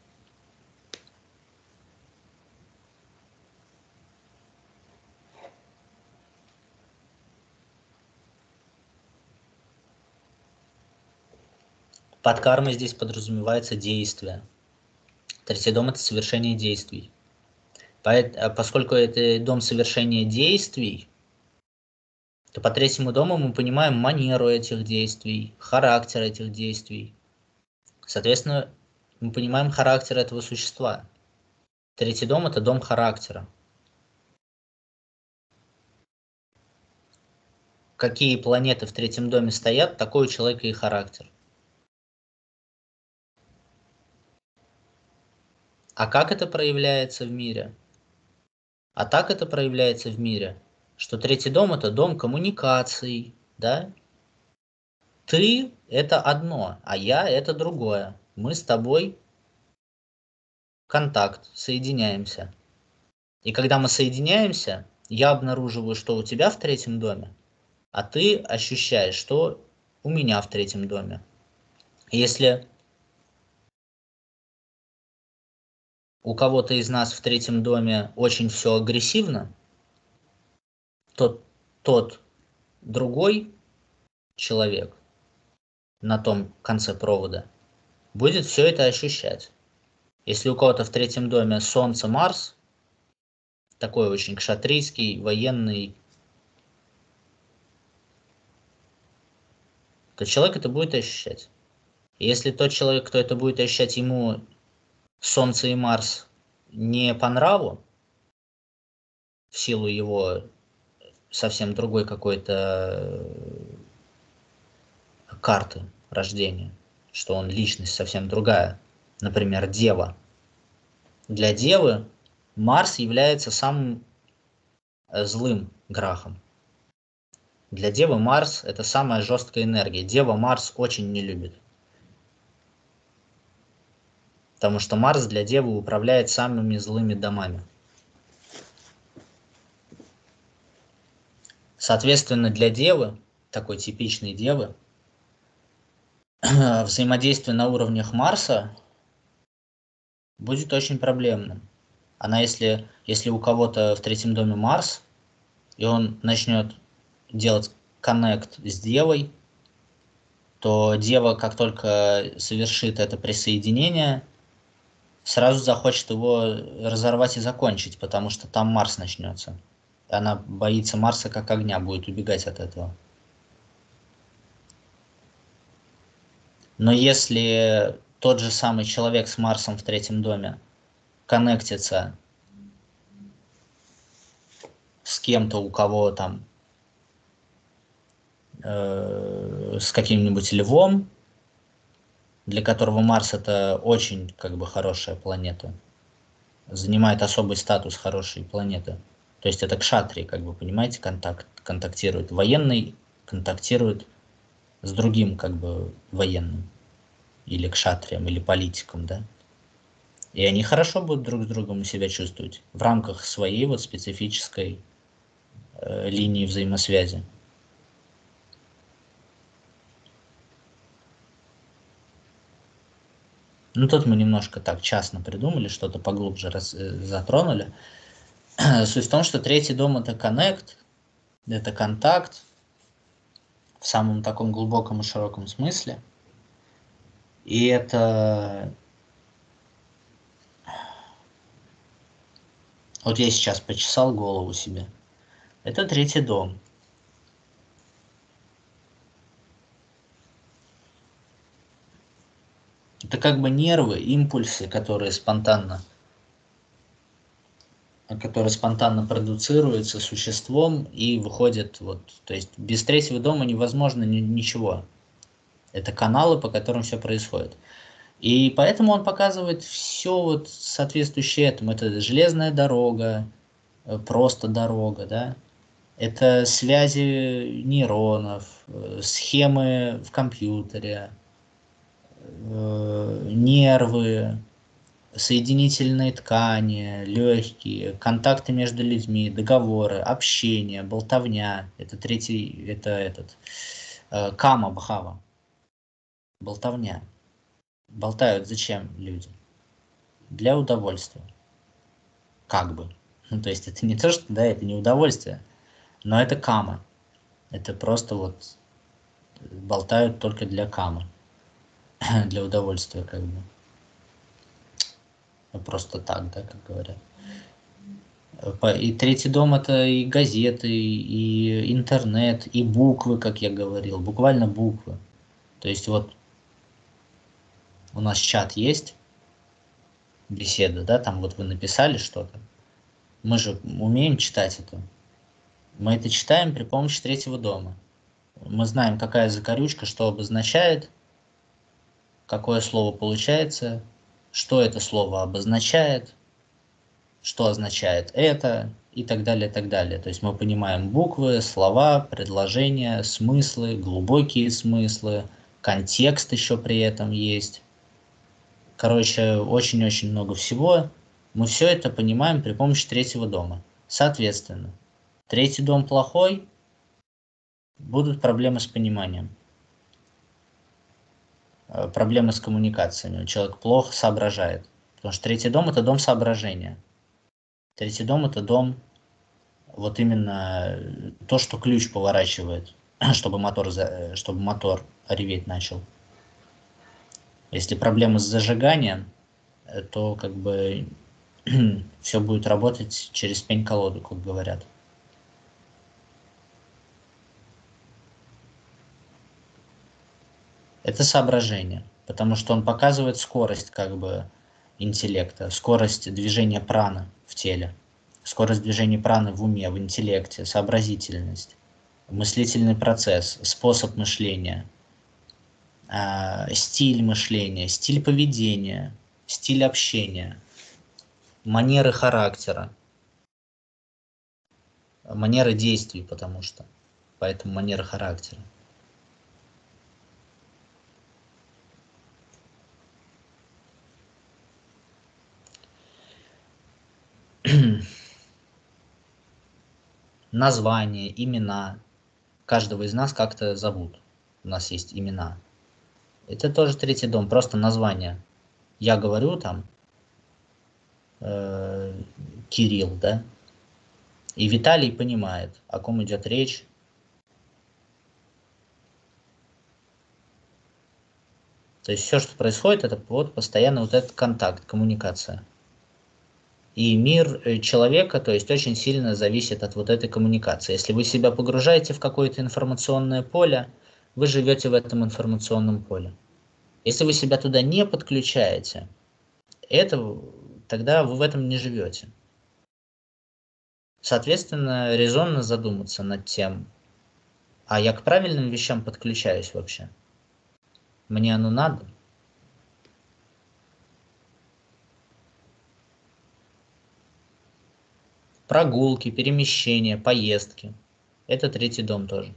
S1: Под кармой здесь подразумевается действие. Третий дом это совершение действий. Поскольку это дом совершения действий, то по третьему дому мы понимаем манеру этих действий, характер этих действий. Соответственно, мы понимаем характер этого существа. Третий дом это дом характера. Какие планеты в третьем доме стоят, такой у человека и характер. А как это проявляется в мире? А так это проявляется в мире, что третий дом это дом коммуникаций, да? Ты это одно, а я это другое. Мы с тобой контакт, соединяемся. И когда мы соединяемся, я обнаруживаю, что у тебя в третьем доме, а ты ощущаешь, что у меня в третьем доме. Если у кого-то из нас в третьем доме очень все агрессивно, то тот другой человек на том конце провода будет все это ощущать. Если у кого-то в третьем доме Солнце, Марс, такой очень кшатрийский, военный, то человек это будет ощущать. И если тот человек, кто это будет ощущать, ему Солнце и Марс не по нраву, в силу его совсем другой какой-то карты рождения, что он личность совсем другая, например, дева. Для девы Марс является самым злым грахом. Для девы Марс это самая жесткая энергия. Дева Марс очень не любит. Потому что Марс для девы управляет самыми злыми домами. Соответственно, для девы, такой типичной девы, взаимодействие на уровнях Марса будет очень проблемным. Она, если у кого-то в третьем доме Марс, и он начнет делать коннект с девой, то дева, как только совершит это присоединение, сразу захочет его разорвать и закончить, потому что там Марс начнется. Она боится Марса как огня, будет убегать от этого. Но если тот же самый человек с Марсом в третьем доме коннектится с кем-то, у кого там с каким-нибудь львом, для которого Марс это очень как бы хорошая планета, занимает особый статус хорошей планеты, То есть это кшатрии, как бы, понимаете, контактирует. Военный контактирует с другим, как бы, военным. Или кшатрием, или политиком, да. И они хорошо будут друг с другом себя чувствовать в рамках своей вот специфической линии взаимосвязи. Ну, тут мы немножко так частно придумали, что-то поглубже затронули. Суть в том, что третий дом – это коннект, это контакт в самом таком глубоком и широком смысле. И это... Вот я сейчас почесал голову себе. Это третий дом. Это как бы нервы, импульсы, которые спонтанно продуцируются существом и выходят вот, то есть без третьего дома невозможно ничего. Это каналы, по которым все происходит. И поэтому он показывает все вот соответствующее этому. Это железная дорога, просто дорога, да. Это связи нейронов, схемы в компьютере, нервы, соединительные ткани, легкие, контакты между людьми, договоры, общение, болтовня. Это третий, это этот, кама бхава, болтовня. Болтают зачем люди? Для удовольствия. Как бы. Ну, то есть это не то, что, да, это не удовольствие, но это кама. Это просто вот болтают только для камы, для удовольствия, как бы. Просто так, да, как говорят. И третий дом – это и газеты, и интернет, и буквы, как я говорил, буквально буквы. То есть вот у нас чат есть, беседа, да, там вот вы написали что-то. Мы же умеем читать это. Мы это читаем при помощи третьего дома. Мы знаем, какая закорючка, что обозначает, какое слово получается, что это слово обозначает, что означает это и так далее, и так далее. То есть мы понимаем буквы, слова, предложения, смыслы, глубокие смыслы, контекст еще при этом есть. Короче, очень-очень много всего. Мы все это понимаем при помощи третьего дома. Соответственно, третий дом плохой, будут проблемы с пониманием, проблемы с коммуникациями. Человек плохо соображает. Потому что третий дом – это дом соображения. Третий дом – это дом вот именно то, что ключ поворачивает, чтобы мотор реветь начал. Если проблемы с зажиганием, то как бы все будет работать через пень-колоду, как говорят. Это соображение, потому что он показывает скорость как бы интеллекта, скорость движения праны в теле, скорость движения праны в уме, в интеллекте, сообразительность, мыслительный процесс, способ мышления, стиль мышления, стиль поведения, стиль общения, манеры характера, манеры действий, потому что, поэтому манеры характера. Названия, имена. Каждого из нас как-то зовут. У нас есть имена. Это тоже третий дом, просто название. Я говорю там Кирилл, да? И Виталий понимает, о ком идет речь. То есть все, что происходит, это вот постоянно вот этот контакт, коммуникация. И мир человека, то есть очень сильно зависит от вот этой коммуникации. Если вы себя погружаете в какое-то информационное поле, вы живете в этом информационном поле. Если вы себя туда не подключаете, тогда вы в этом не живете. Соответственно, резонно задуматься над тем, а я к правильным вещам подключаюсь вообще? Мне оно надо? Прогулки, перемещения, поездки. Это третий дом тоже.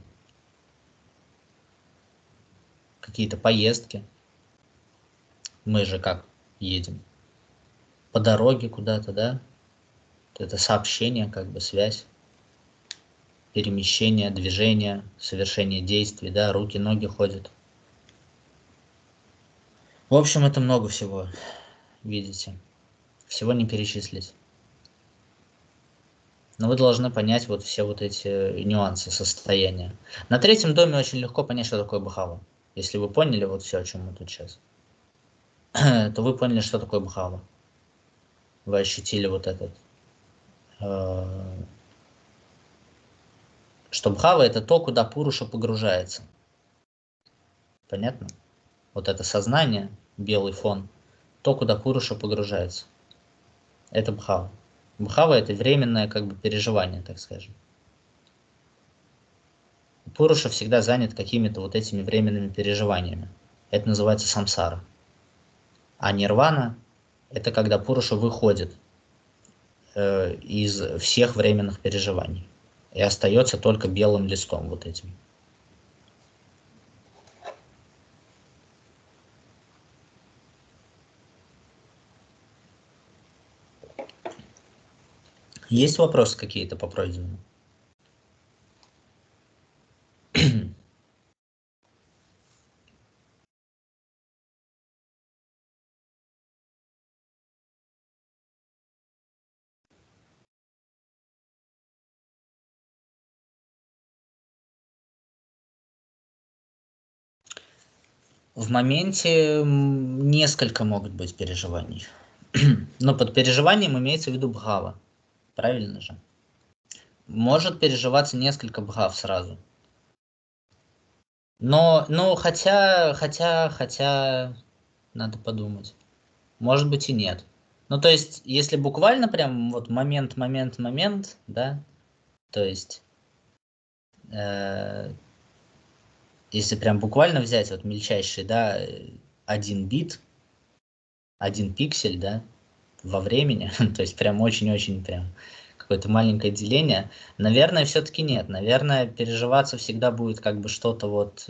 S1: Какие-то поездки. Мы же как едем? По дороге куда-то, да? Это сообщение, как бы связь. Перемещение, движение, совершение действий, да, руки, ноги ходят. В общем, это много всего, видите. Всего не перечислить. Но вы должны понять вот все вот эти нюансы состояния. На третьем доме очень легко понять, что такое бхава. Если вы поняли вот все, о чем мы тут сейчас, то вы поняли, что такое бхава. Вы ощутили вот этот. Что бхава это то, куда пуруша погружается. Понятно? Вот это сознание, белый фон, то, куда пуруша погружается. Это бхава. Бхава это временное как бы переживание, так скажем. Пуруша всегда занят какими-то вот этими временными переживаниями. Это называется самсара. А нирвана это когда пуруша выходит из всех временных переживаний и остается только белым листом вот этим. Есть вопросы какие-то по пройденному? В моменте несколько могут быть переживаний. Но под переживанием имеется в виду бхава. Правильно же? Может переживаться несколько бхав сразу. Но хотя, надо подумать. Может быть и нет. Ну, то есть, если буквально прям вот момент, да, то есть, если прям буквально взять вот мельчайший, да, 1 бит, 1 пиксель, да, во времени, то есть прям очень-очень прям какое-то маленькое деление, наверное, все-таки нет. Наверное, переживаться всегда будет как бы что-то вот...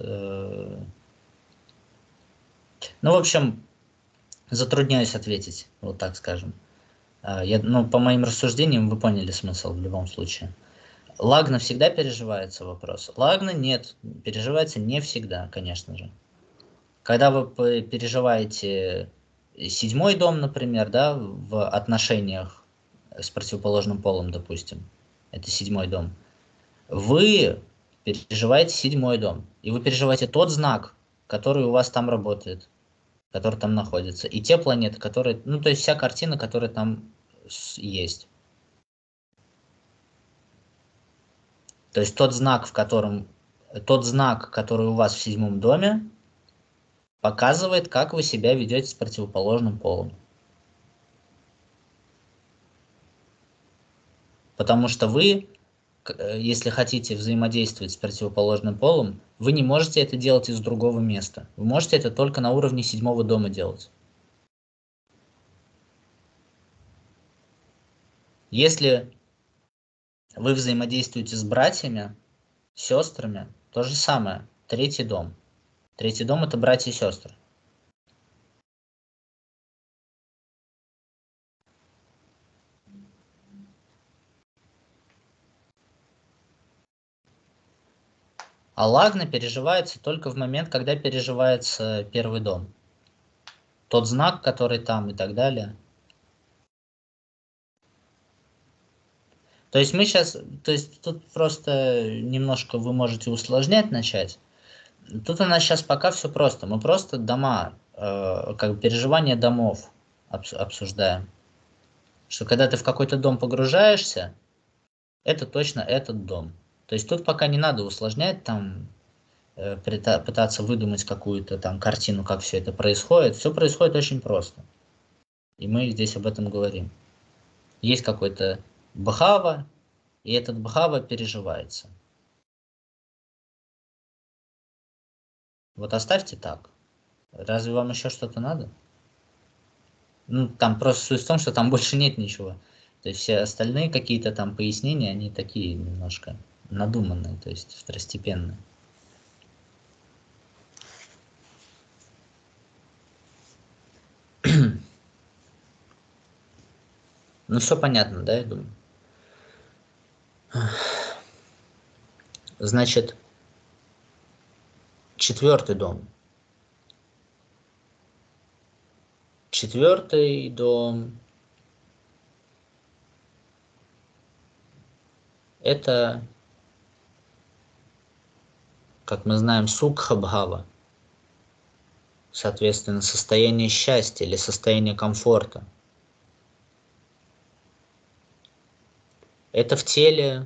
S1: Ну, в общем, затрудняюсь ответить, вот так скажем. Ну, по моим рассуждениям, вы поняли смысл в любом случае. Лагна всегда переживается вопрос? Лагна нет, переживается не всегда, конечно же. Когда вы переживаете 7-й дом, например, да, в отношениях с противоположным полом, допустим, это 7-й дом, вы переживаете 7-й дом, и вы переживаете тот знак, который у вас там работает, который там находится, и те планеты, которые, ну, то есть вся картина, которая там есть. То есть тот знак, который у вас в 7-м доме, показывает, как вы себя ведете с противоположным полом. Потому что вы, если хотите взаимодействовать с противоположным полом, вы не можете это делать из другого места. Вы можете это только на уровне 7-го дома делать. Если вы взаимодействуете с братьями, сестрами, то же самое. 3-й дом. 3-й дом это братья и сестры. А лагна переживается только в момент, когда переживается 1-й дом. Тот знак, который там и так далее. То есть мы сейчас, то есть тут просто немножко вы можете усложнять начать. Тут у нас сейчас пока все просто. Мы просто дома, как бы переживания домов обсуждаем. Что когда ты в какой-то дом погружаешься, это точно этот дом. То есть тут пока не надо усложнять, там, пытаться выдумать какую-то там картину, как все это происходит. Все происходит очень просто. И мы здесь об этом говорим. Есть какой-то бхава, и этот бхава переживается. Вот оставьте так. Разве вам еще что-то надо? Ну, там просто суть в том, что там больше нет ничего. То есть все остальные какие-то там пояснения, они такие немножко надуманные, то есть второстепенные. Ну, все понятно, да, я думаю? Значит, четвертый дом. Четвертый дом – это, как мы знаем, сукха-бхава, соответственно, состояние счастья или состояние комфорта. Это в теле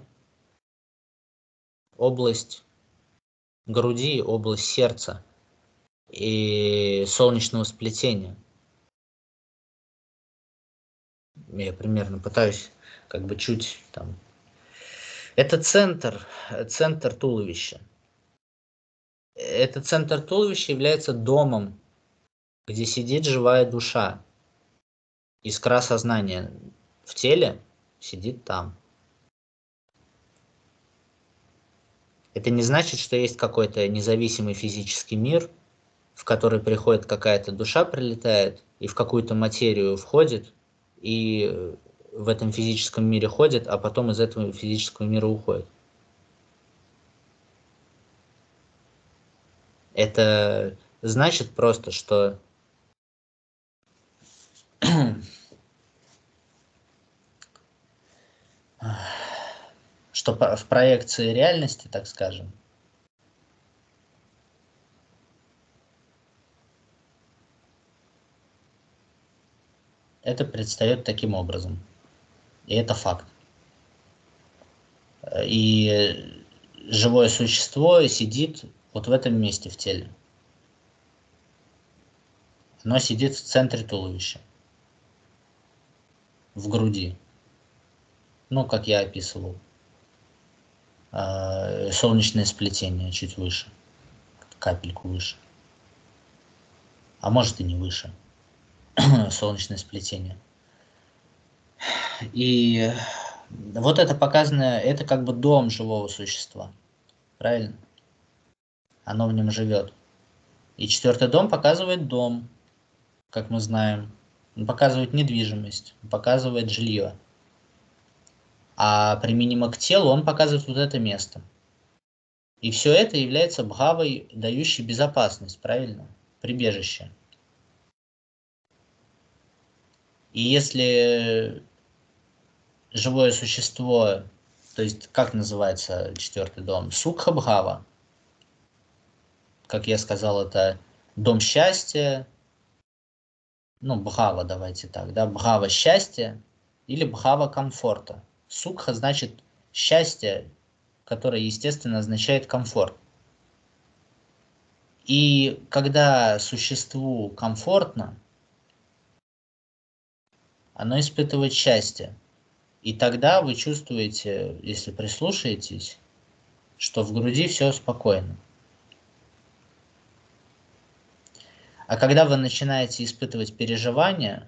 S1: область груди, область сердца и солнечного сплетения. Я примерно пытаюсь как бы чуть там. Это центр туловища. Этот центр туловища является домом, где сидит живая душа. Искра сознания в теле сидит там. Это не значит, что есть какой-то независимый физический мир, в который приходит какая-то душа, прилетает и в какую-то материю входит, и в этом физическом мире ходит, а потом из этого физического мира уходит. Это значит просто, что в проекции реальности, так скажем, это предстает таким образом. И это факт. И живое существо сидит вот в этом месте в теле. Оно сидит в центре туловища, в груди. Ну, как я описывал. Солнечное сплетение чуть выше, капельку выше. А может и не выше. Солнечное сплетение. И вот это показано, это как бы дом живого существа. Правильно? Оно в нем живет. И четвертый дом показывает дом, как мы знаем. Он показывает недвижимость, он показывает жилье. А применимо к телу он показывает вот это место. И все это является бхавой, дающей безопасность, правильно? Прибежище. И если живое существо, то есть как называется четвертый дом? Сукха-бхава. Как я сказал, это дом счастья, ну, бхава, давайте так, да, бхава счастья или бхава комфорта. Сукха значит счастье, которое, естественно, означает комфорт. И когда существу комфортно, оно испытывает счастье. И тогда вы чувствуете, если прислушаетесь, что в груди все спокойно. А когда вы начинаете испытывать переживания,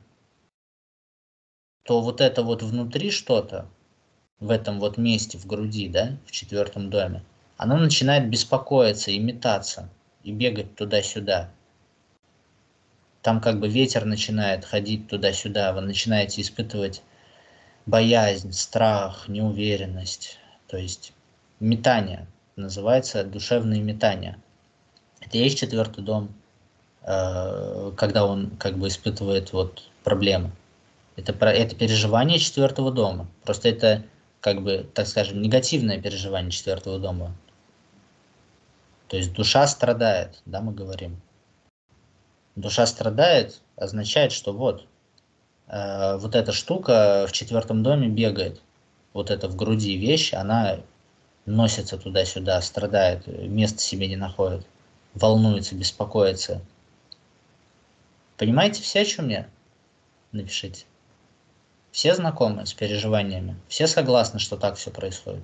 S1: то вот это вот внутри что-то, в этом вот месте, в груди, да, в четвертом доме, оно начинает беспокоиться и метаться, и бегать туда-сюда. Там как бы ветер начинает ходить туда-сюда, вы начинаете испытывать боязнь, страх, неуверенность, то есть метание, называется душевные метания. Это и есть четвертый дом, когда он как бы испытывает вот проблемы. Это переживание четвертого дома. Просто это, как бы, так скажем, негативное переживание четвертого дома. То есть душа страдает, да, мы говорим. Душа страдает означает, что вот эта штука в четвертом доме бегает. Вот эта в груди вещь, она носится туда-сюда, страдает, места себе не находит, волнуется, беспокоится. Понимаете все, о чем я? Напишите. Все знакомы с переживаниями? Все согласны, что так все происходит?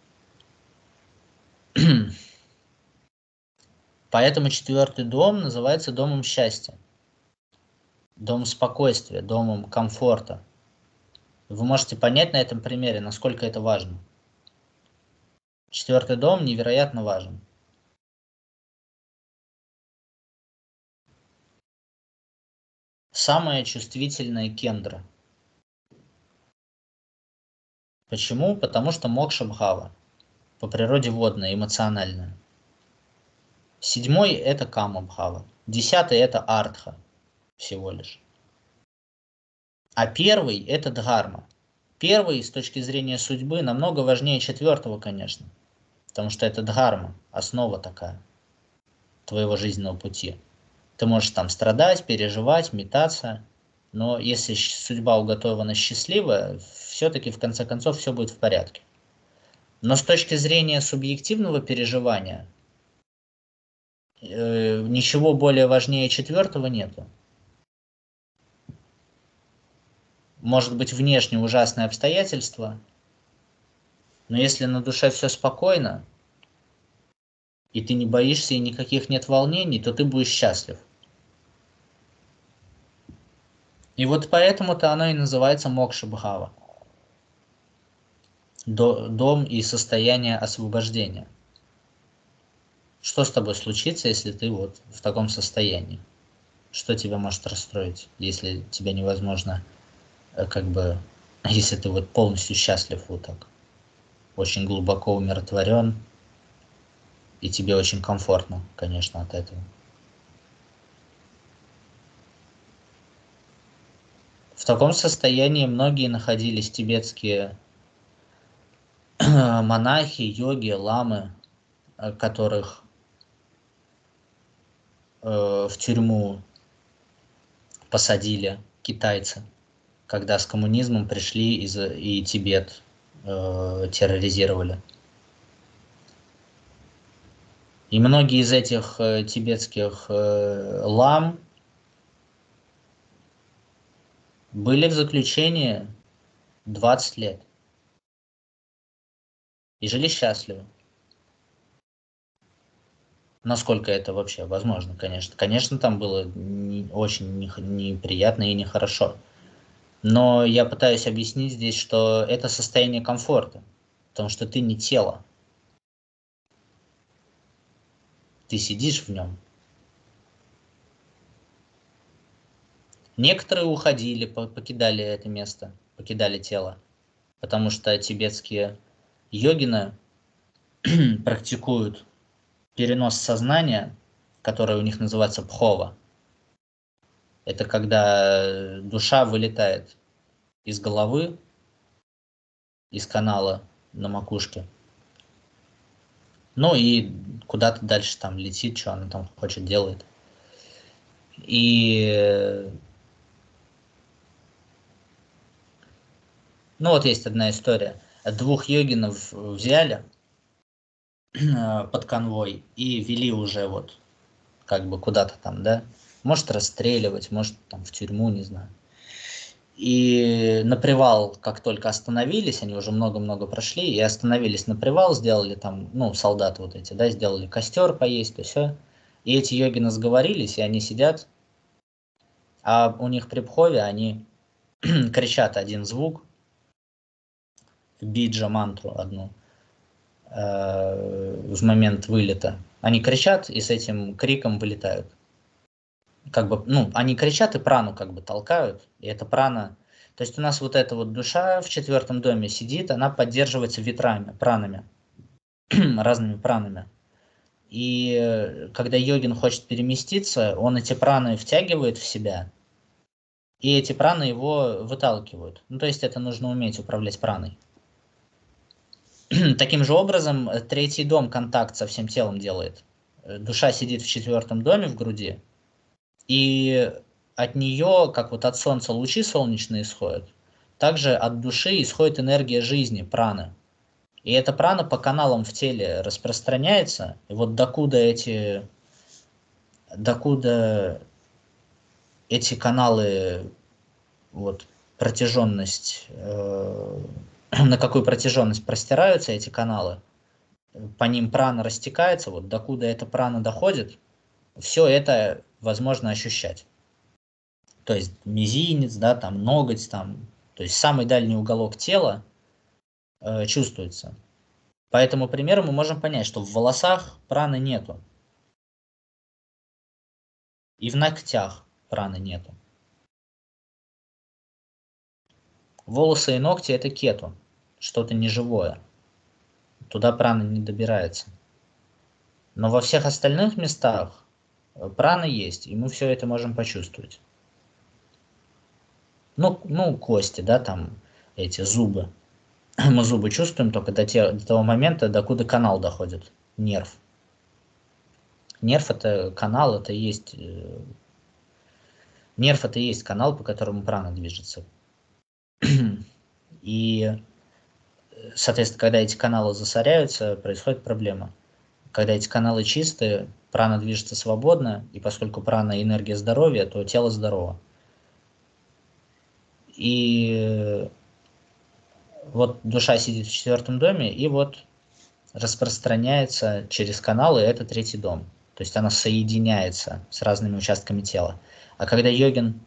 S1: Поэтому четвертый дом называется домом счастья, домом спокойствия, домом комфорта. Вы можете понять на этом примере, насколько это важно. 4-й дом невероятно важен. Самая чувствительная кендра. Почему? Потому что мокша бхава. По природе водная, эмоциональная. 7-й это кама бхава. 10-й это артха всего лишь. А 1-й это дхарма. 1-й с точки зрения судьбы намного важнее 4-го, конечно. Потому что это дхарма, основа такая твоего жизненного пути. Ты можешь там страдать, переживать, метаться, но если судьба уготована счастливая, все-таки в конце концов все будет в порядке. Но с точки зрения субъективного переживания, ничего более важнее 4-го нету. Может быть, внешне ужасные обстоятельства, но если на душе все спокойно, и ты не боишься, и никаких нет волнений, то ты будешь счастлив. И вот поэтому-то оно и называется мокша-бхава. Дом и состояние освобождения. Что с тобой случится, если ты вот в таком состоянии? Что тебя может расстроить, если тебя невозможно, если ты вот полностью счастлив вот так, очень глубоко умиротворен, и тебе очень комфортно, конечно, от этого. В таком состоянии многие находились тибетские монахи, йоги, ламы, которых в тюрьму посадили китайцы, когда с коммунизмом пришли и Тибет терроризировали. И многие из этих тибетских лам были в заключении 20 лет и жили счастливо. Насколько это вообще возможно, конечно. Конечно, там было очень неприятно и нехорошо. Но я пытаюсь объяснить здесь, что это состояние комфорта, потому что ты не тело. Ты сидишь в нем. Некоторые уходили, покидали это место, покидали тело, потому что тибетские йогины практикуют перенос сознания, которое у них называется пхова. Это когда душа вылетает из головы, из канала на макушке, ну и куда-то дальше там летит, что она там хочет, делает. И ну вот есть одна история. 2 йогинов взяли под конвой и вели уже вот как бы куда-то там, да, может расстреливать, может там в тюрьму, не знаю. И на привал, как только остановились, они уже много-много прошли, и остановились на привал, сделали там, ну, солдаты вот эти, да, сделали костер поесть, то все. И эти йогины сговорились, и они сидят, а у них при пхове они кричат один звук, биджа мантру одну, в момент вылета. Они кричат и с этим криком вылетают. Как бы, ну, они кричат и прану как бы толкают, и это прана. То есть у нас вот эта вот душа в 4-м доме сидит, она поддерживается ветрами, пранами, разными пранами. И когда йогин хочет переместиться, он эти праны втягивает в себя, и эти праны его выталкивают. Ну, то есть это нужно уметь управлять праной. Таким же образом, 3-й дом контакт со всем телом делает. Душа сидит в 4-м доме в груди, и от нее, как вот от солнца лучи солнечные исходят, также от души исходит энергия жизни, праны. И эта прана по каналам в теле распространяется, и вот докуда эти каналы, вот протяженность, на какую протяженность простираются эти каналы, по ним прана растекается, вот докуда эта прана доходит, все это возможно ощущать. То есть мизинец, да, там ноготь, там То есть самый дальний уголок тела чувствуется. По этому примеру мы можем понять, что в волосах праны нету. И в ногтях праны нету. Волосы и ногти – это кету, что-то неживое. Туда прана не добирается. Но во всех остальных местах прана есть, и мы все это можем почувствовать. Ну, кости, да, там эти зубы. Мы зубы чувствуем только до того момента, докуда канал доходит, нерв. Нерв – это канал, это и есть… Нерв – это и есть канал, по которому прана движется. И, соответственно, когда эти каналы засоряются, происходит проблема. Когда эти каналы чистые, прана движется свободно, и поскольку прана – энергия здоровья, то тело здорово. И вот душа сидит в 4-м доме, и вот распространяется через каналы, это 3-й дом. То есть она соединяется с разными участками тела. А когда йогин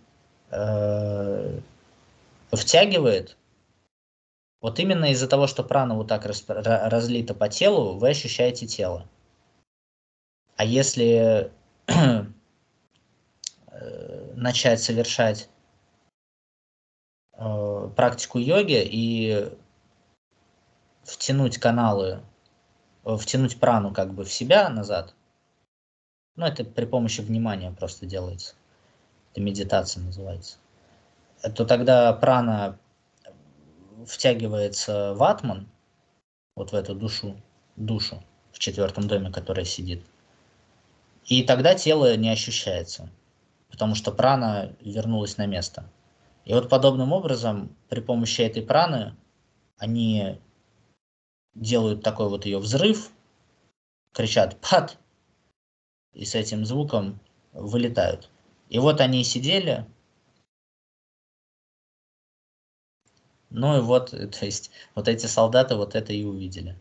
S1: втягивает, вот именно из-за того, что прана вот так разлита по телу, вы ощущаете тело. А если начать совершать практику йоги и втянуть каналы, втянуть прану как бы в себя назад, ну это при помощи внимания просто делается, это медитация называется, то тогда прана втягивается в атман, вот в эту душу в 4-м доме, которая сидит, и тогда тело не ощущается, потому что прана вернулась на место. И вот подобным образом при помощи этой праны они делают такой вот ее взрыв, кричат «пат», и с этим звуком вылетают. И вот они сидели, ну и вот, то есть, вот эти солдаты вот это и увидели.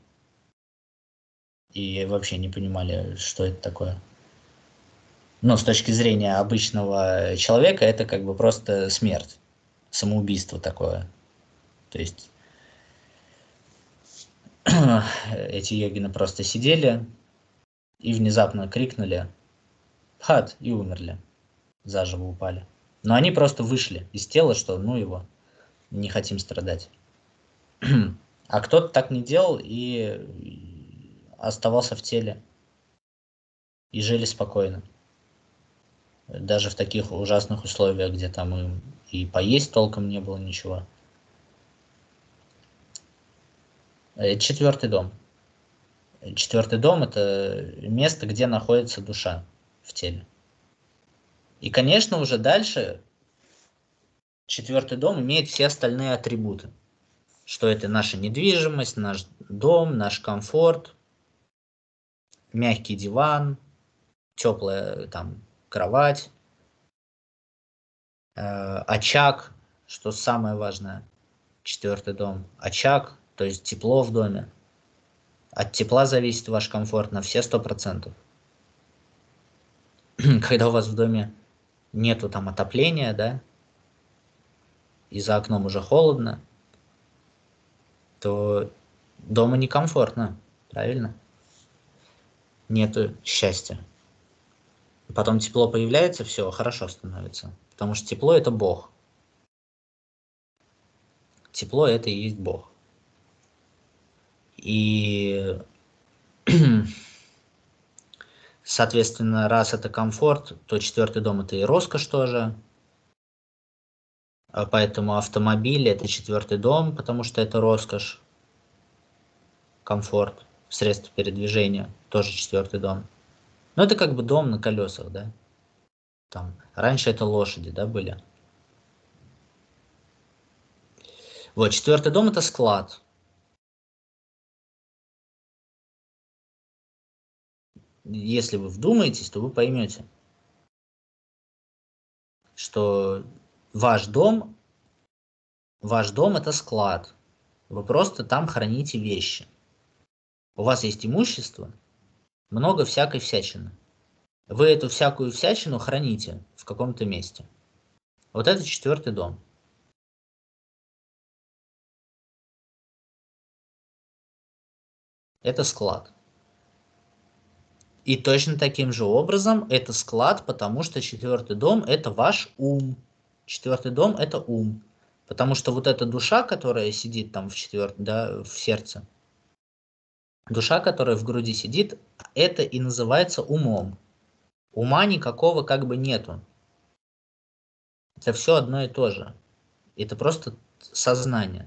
S1: И вообще не понимали, что это такое. Но с точки зрения обычного человека, это как бы просто смерть, самоубийство такое. То есть, эти йогины просто сидели и внезапно крикнули «пат» и умерли, заживо упали. Но они просто вышли из тела, что ну его, не хотим страдать. А кто-то так не делал и оставался в теле. И жили спокойно. Даже в таких ужасных условиях, где там им и поесть толком не было ничего. Это 4-й дом. 4-й дом – это место, где находится душа в теле. И, конечно, уже дальше 4-й дом имеет все остальные атрибуты. Что это наша недвижимость, наш дом, наш комфорт, мягкий диван, теплая там кровать, очаг, что самое важное, 4-й дом, очаг, то есть тепло в доме. От тепла зависит ваш комфорт на все 100%. Когда у вас в доме нету там отопления, да, и за окном уже холодно, то дома некомфортно, правильно? Нету счастья. Потом тепло появляется, все, хорошо становится. Потому что тепло – это Бог. Тепло – это и есть Бог. И, соответственно, раз это комфорт, то 4-й дом – это и роскошь тоже. Поэтому автомобиль – это 4-й дом, потому что это роскошь, комфорт, средства передвижения – тоже 4-й дом. Но это как бы дом на колесах, да? Там, раньше это лошади, да, были. Вот, 4-й дом – это склад. Если вы вдумаетесь, то вы поймете, что ваш дом это склад. Вы просто там храните вещи. У вас есть имущество, много всякой всячины. Вы эту всякую всячину храните в каком-то месте. Вот это 4-й дом. Это склад. И точно таким же образом это склад, потому что четвертый дом – это ваш ум. Четвертый дом – это ум. Потому что вот эта душа, которая сидит там в четвертом, да, в сердце, душа, которая в груди сидит, это и называется умом. Ума никакого как бы нету. Это все одно и то же. Это просто сознание.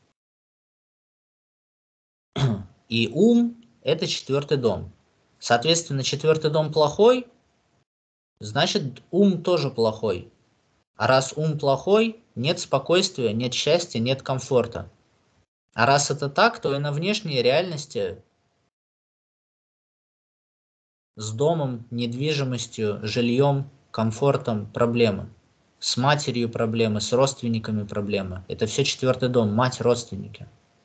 S1: И ум – это четвертый дом. Соответственно, четвертый дом плохой, значит ум тоже плохой. А раз ум плохой, нет спокойствия, нет счастья, нет комфорта. А раз это так, то и на внешней реальности с домом, недвижимостью, жильем, комфортом проблемы. С матерью проблемы, с родственниками проблемы. Это все четвертый дом, мать, родственники.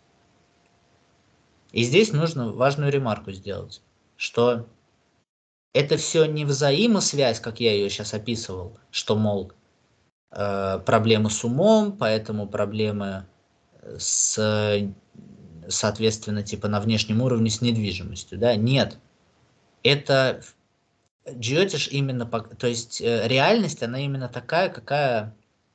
S1: И здесь нужно важную ремарку сделать, что это все не взаимосвязь, как я ее сейчас описывал, что, мол, проблемы с умом, поэтому проблемы с, соответственно, типа на внешнем уровне с недвижимостью, да? Нет. Это Джиотиш именно, то есть реальность, она именно такая, какая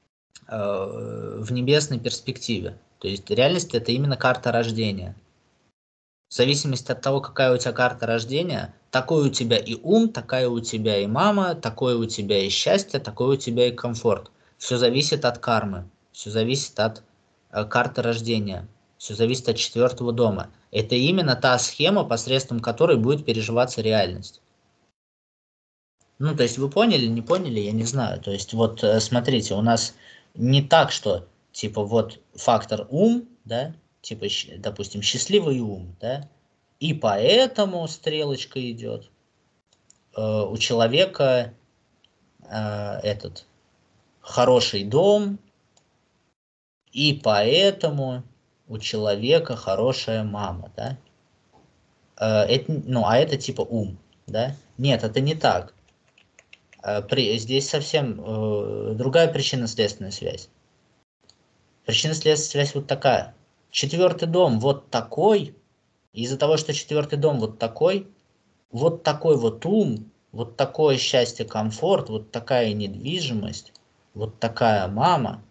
S1: в небесной перспективе. То есть реальность это именно карта рождения. В зависимости от того, какая у тебя карта рождения, такой у тебя и ум, такая у тебя и мама, такое у тебя и счастье, такой у тебя и комфорт. Все зависит от кармы, все зависит от карты рождения, все зависит от четвертого дома. Это именно та схема, посредством которой будет переживаться реальность. Ну, то есть вы поняли, не поняли, я не знаю. То есть вот смотрите, у нас не так, что типа вот фактор ум, да, типа, допустим, счастливый ум, да, и поэтому стрелочка идет. У человека этот хороший дом, и поэтому у человека хорошая мама, да. Это, ну, а это типа ум, да. Нет, это не так. Здесь совсем другая причинно-следственная связь. Причинно-следственная связь вот такая. Четвертый дом вот такой, из-за того, что четвертый дом вот такой вот ум, вот такое счастье, комфорт, вот такая недвижимость, вот такая мама.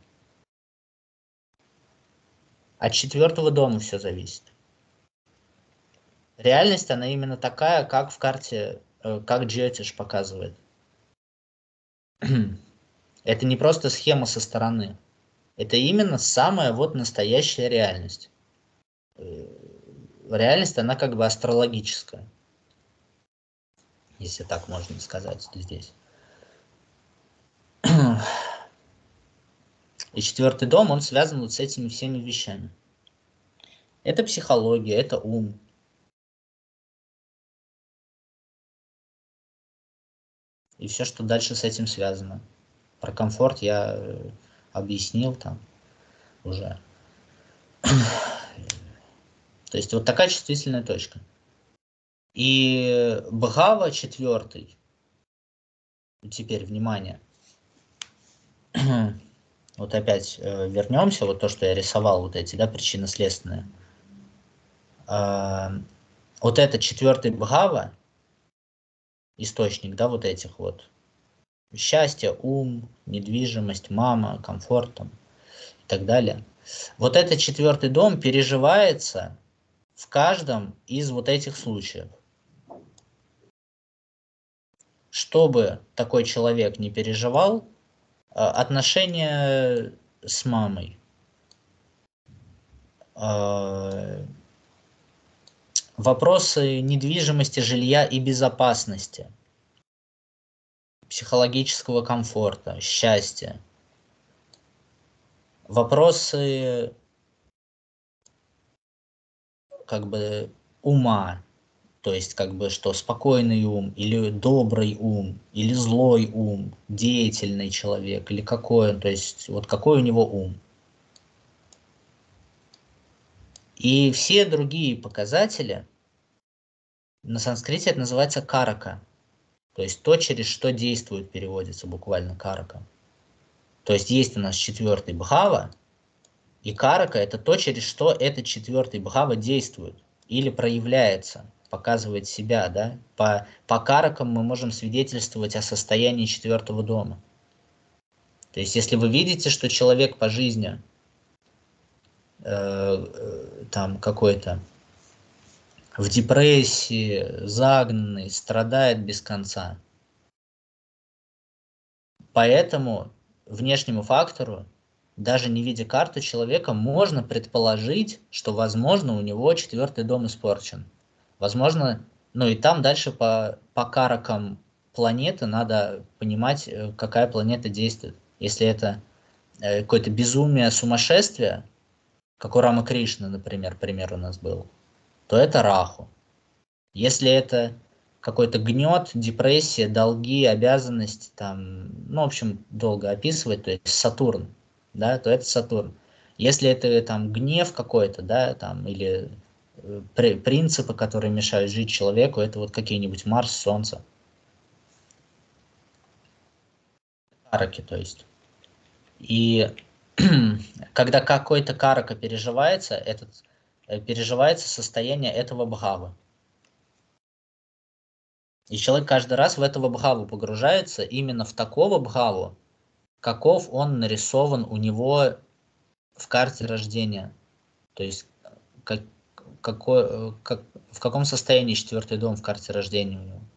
S1: От четвертого дома все зависит. Реальность, она именно такая, как в карте, как Джиотиш показывает. Это не просто схема со стороны. Это именно самая вот настоящая реальность. Реальность, она как бы астрологическая, если так можно сказать здесь. И четвертый дом, он связан вот с этими всеми вещами. Это психология, это ум. И все, что дальше с этим связано. Про комфорт я объяснил там уже. То есть вот такая чувствительная точка. И Бхава четвертый. Теперь, внимание. Вот опять вернемся, вот то, что я рисовал, вот эти, да, причинно-следственные. Вот это четвертый Бхава, источник, да, вот этих вот. Счастье, ум, недвижимость, мама, комфорт там, и так далее. Вот этот четвертый дом переживается в каждом из вот этих случаев. Чтобы такой человек не переживал, отношения с мамой, вопросы недвижимости, жилья и безопасности, психологического комфорта, счастья, вопросы как бы ума, то есть как бы что спокойный ум, или добрый ум, или злой ум, деятельный человек, или какой он, то есть вот какой у него ум. И все другие показатели, на санскрите это называется карака, то есть то, через что действует, переводится буквально карака. То есть есть у нас четвертый бхава, и карака это то, через что этот четвертый бхава действует. или проявляется, показывает себя, да. По каракам мы можем свидетельствовать о состоянии 4-го дома. То есть, если вы видите, что человек по жизни там какой-то в депрессии, загнанный, страдает без конца, по этому внешнему фактору, даже не видя карту человека, можно предположить, что, возможно, у него 4-й дом испорчен. Возможно, ну и там дальше по каракам планеты надо понимать, какая планета действует. Если это какое-то безумие, сумасшествие, как у Рамы Кришны, например, пример у нас был, то это Раху. Если это какой-то гнет, депрессия, долги, обязанности, там, ну, в общем, долго описывать, то есть Сатурн, да, то это Сатурн. Если это там гнев какой-то, да, там, или принципы, которые мешают жить человеку, это вот какие-нибудь Марс, Солнце. Караки, то есть. И когда какой-то карака переживается, переживается состояние этого бхавы. И человек каждый раз в этого бхаву погружается, именно в такого бхаву, каков он нарисован у него в карте рождения. То есть в каком состоянии 4-й дом в карте рождения у него.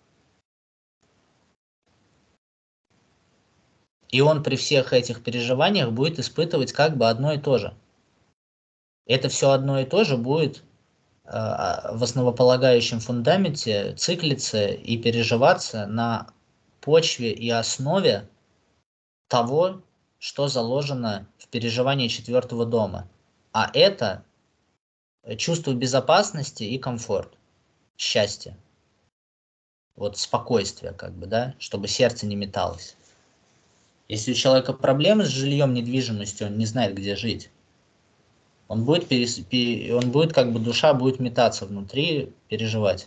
S1: И он при всех этих переживаниях будет испытывать как бы одно и то же. Это все одно и то же будет в основополагающем фундаменте циклиться и переживаться на почве и основе того, что заложено в переживании 4-го дома. А это чувство безопасности и комфорт, счастье. Вот спокойствие, как бы, да, чтобы сердце не металось. Если у человека проблемы с жильем, недвижимостью, он не знает, где жить. Он будет как бы душа будет метаться внутри, переживать.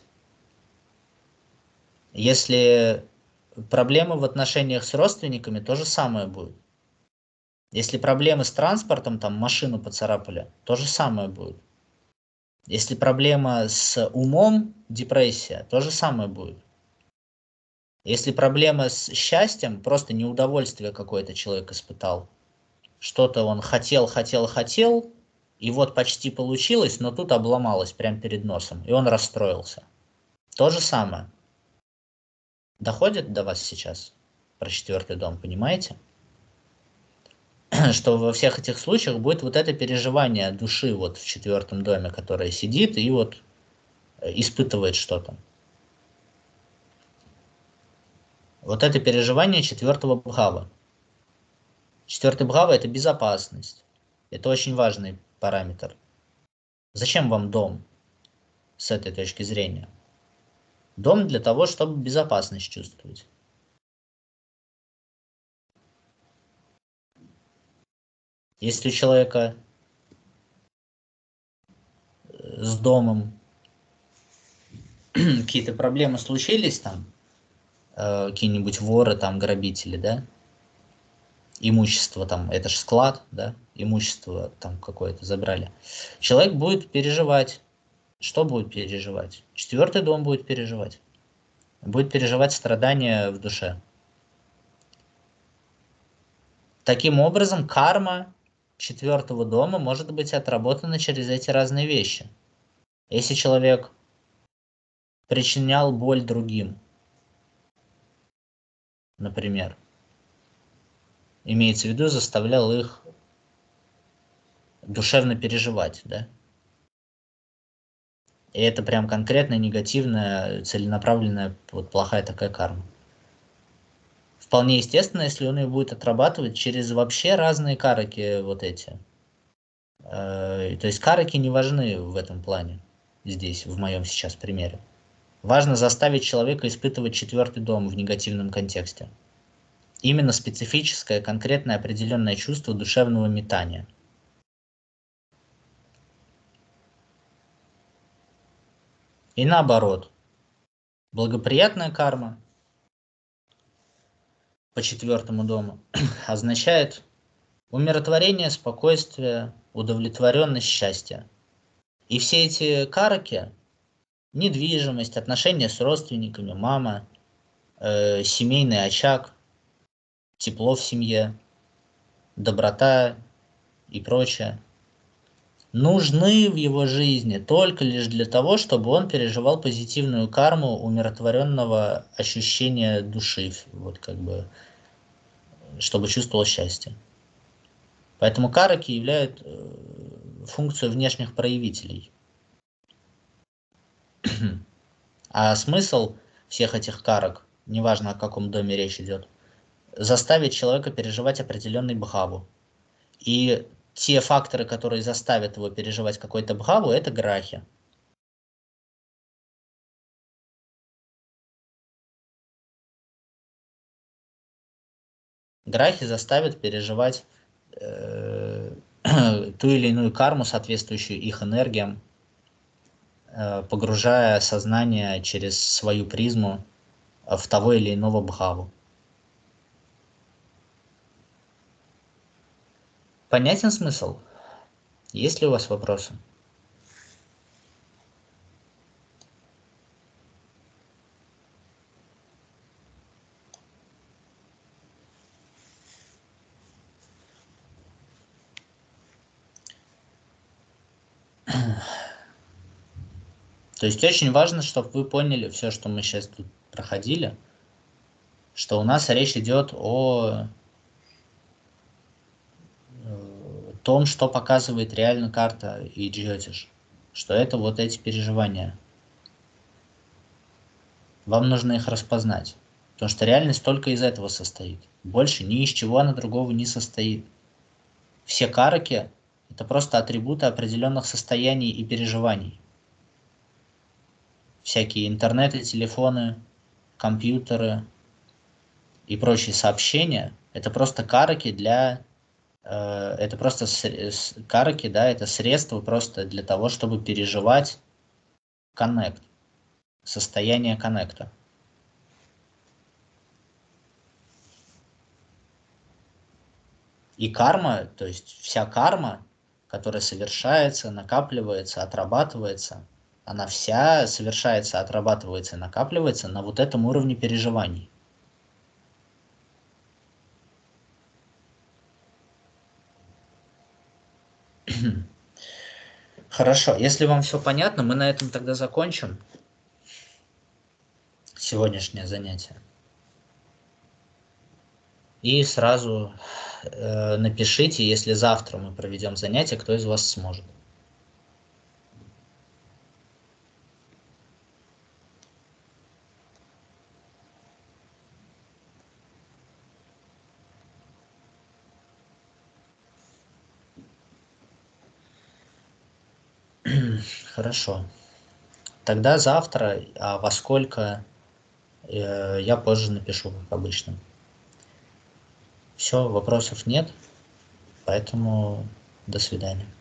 S1: Если проблемы в отношениях с родственниками, то же самое будет. Если проблемы с транспортом, там машину поцарапали, то же самое будет. Если проблема с умом, депрессия, то же самое будет. Если проблема с счастьем, просто неудовольствие какое-то человек испытал. Что-то он хотел, и вот почти получилось, но тут обломалось прямо перед носом, и он расстроился. То же самое. Доходит до вас сейчас про 4-й дом, понимаете? Что во всех этих случаях будет вот это переживание души вот в 4-м доме, которая сидит и вот испытывает что-то. Вот это переживание 4-го бхава. 4-й бхава – это безопасность. Это очень важный параметр. Зачем вам дом с этой точки зрения? Дом для того, чтобы безопасность чувствовать. Если у человека с домом какие-то проблемы случились, там, какие-нибудь воры, там, грабители, да, имущество там, это же склад, да, имущество там какое-то забрали. Человек будет переживать. Что будет переживать? 4-й дом будет переживать. Будет переживать страдания в душе. Таким образом, карма 4-го дома может быть отработана через эти разные вещи. Если человек причинял боль другим, например, имеется в виду, заставлял их душевно переживать, да? И это прям конкретная, негативная, целенаправленная, вот плохая такая карма. Вполне естественно, если он ее будет отрабатывать через вообще разные караки вот эти. То есть караки не важны в этом плане, здесь, в моем сейчас примере. Важно заставить человека испытывать 4-й дом в негативном контексте. Именно специфическое, конкретное, определенное чувство душевного метания. И наоборот, благоприятная карма по 4-му дому означает умиротворение, спокойствие, удовлетворенность, счастье. И все эти караки, недвижимость, отношения с родственниками, мама, семейный очаг, тепло в семье, доброта и прочее, нужны в его жизни только лишь для того, чтобы он переживал позитивную карму умиротворенного ощущения души, вот как бы, чтобы чувствовал счастье. Поэтому караки являют функцию внешних проявителей. А смысл всех этих карок, неважно о каком доме речь идет, заставить человека переживать определенный бхаву. И те факторы, которые заставят его переживать какой-то бхаву, это грахи. Грахи заставят переживать ту или иную карму, соответствующую их энергиям, погружая сознание через свою призму в того или иного бхаву. Понятен смысл? Есть ли у вас вопросы? То есть очень важно, чтобы вы поняли все, что мы сейчас тут проходили, что у нас речь идет о том, что показывает реально карта и джиотиш, что это вот эти переживания. Вам нужно их распознать, потому что реальность только из этого состоит. Больше ни из чего она другого не состоит. Все караки – это просто атрибуты определенных состояний и переживаний. Всякие интернеты, телефоны, компьютеры и прочие сообщения – это просто караки для… это просто караки, да, это средство просто для того, чтобы переживать коннект, состояние коннекта. И карма, то есть вся карма, которая совершается, накапливается, отрабатывается, она вся совершается, отрабатывается и накапливается на вот этом уровне переживаний. Хорошо, если вам все понятно, мы на этом тогда закончим сегодняшнее занятие. И сразу напишите, если завтра мы проведем занятие, кто из вас сможет. Хорошо. Тогда завтра, а во сколько, я позже напишу, как обычно. Все, вопросов нет, поэтому до свидания.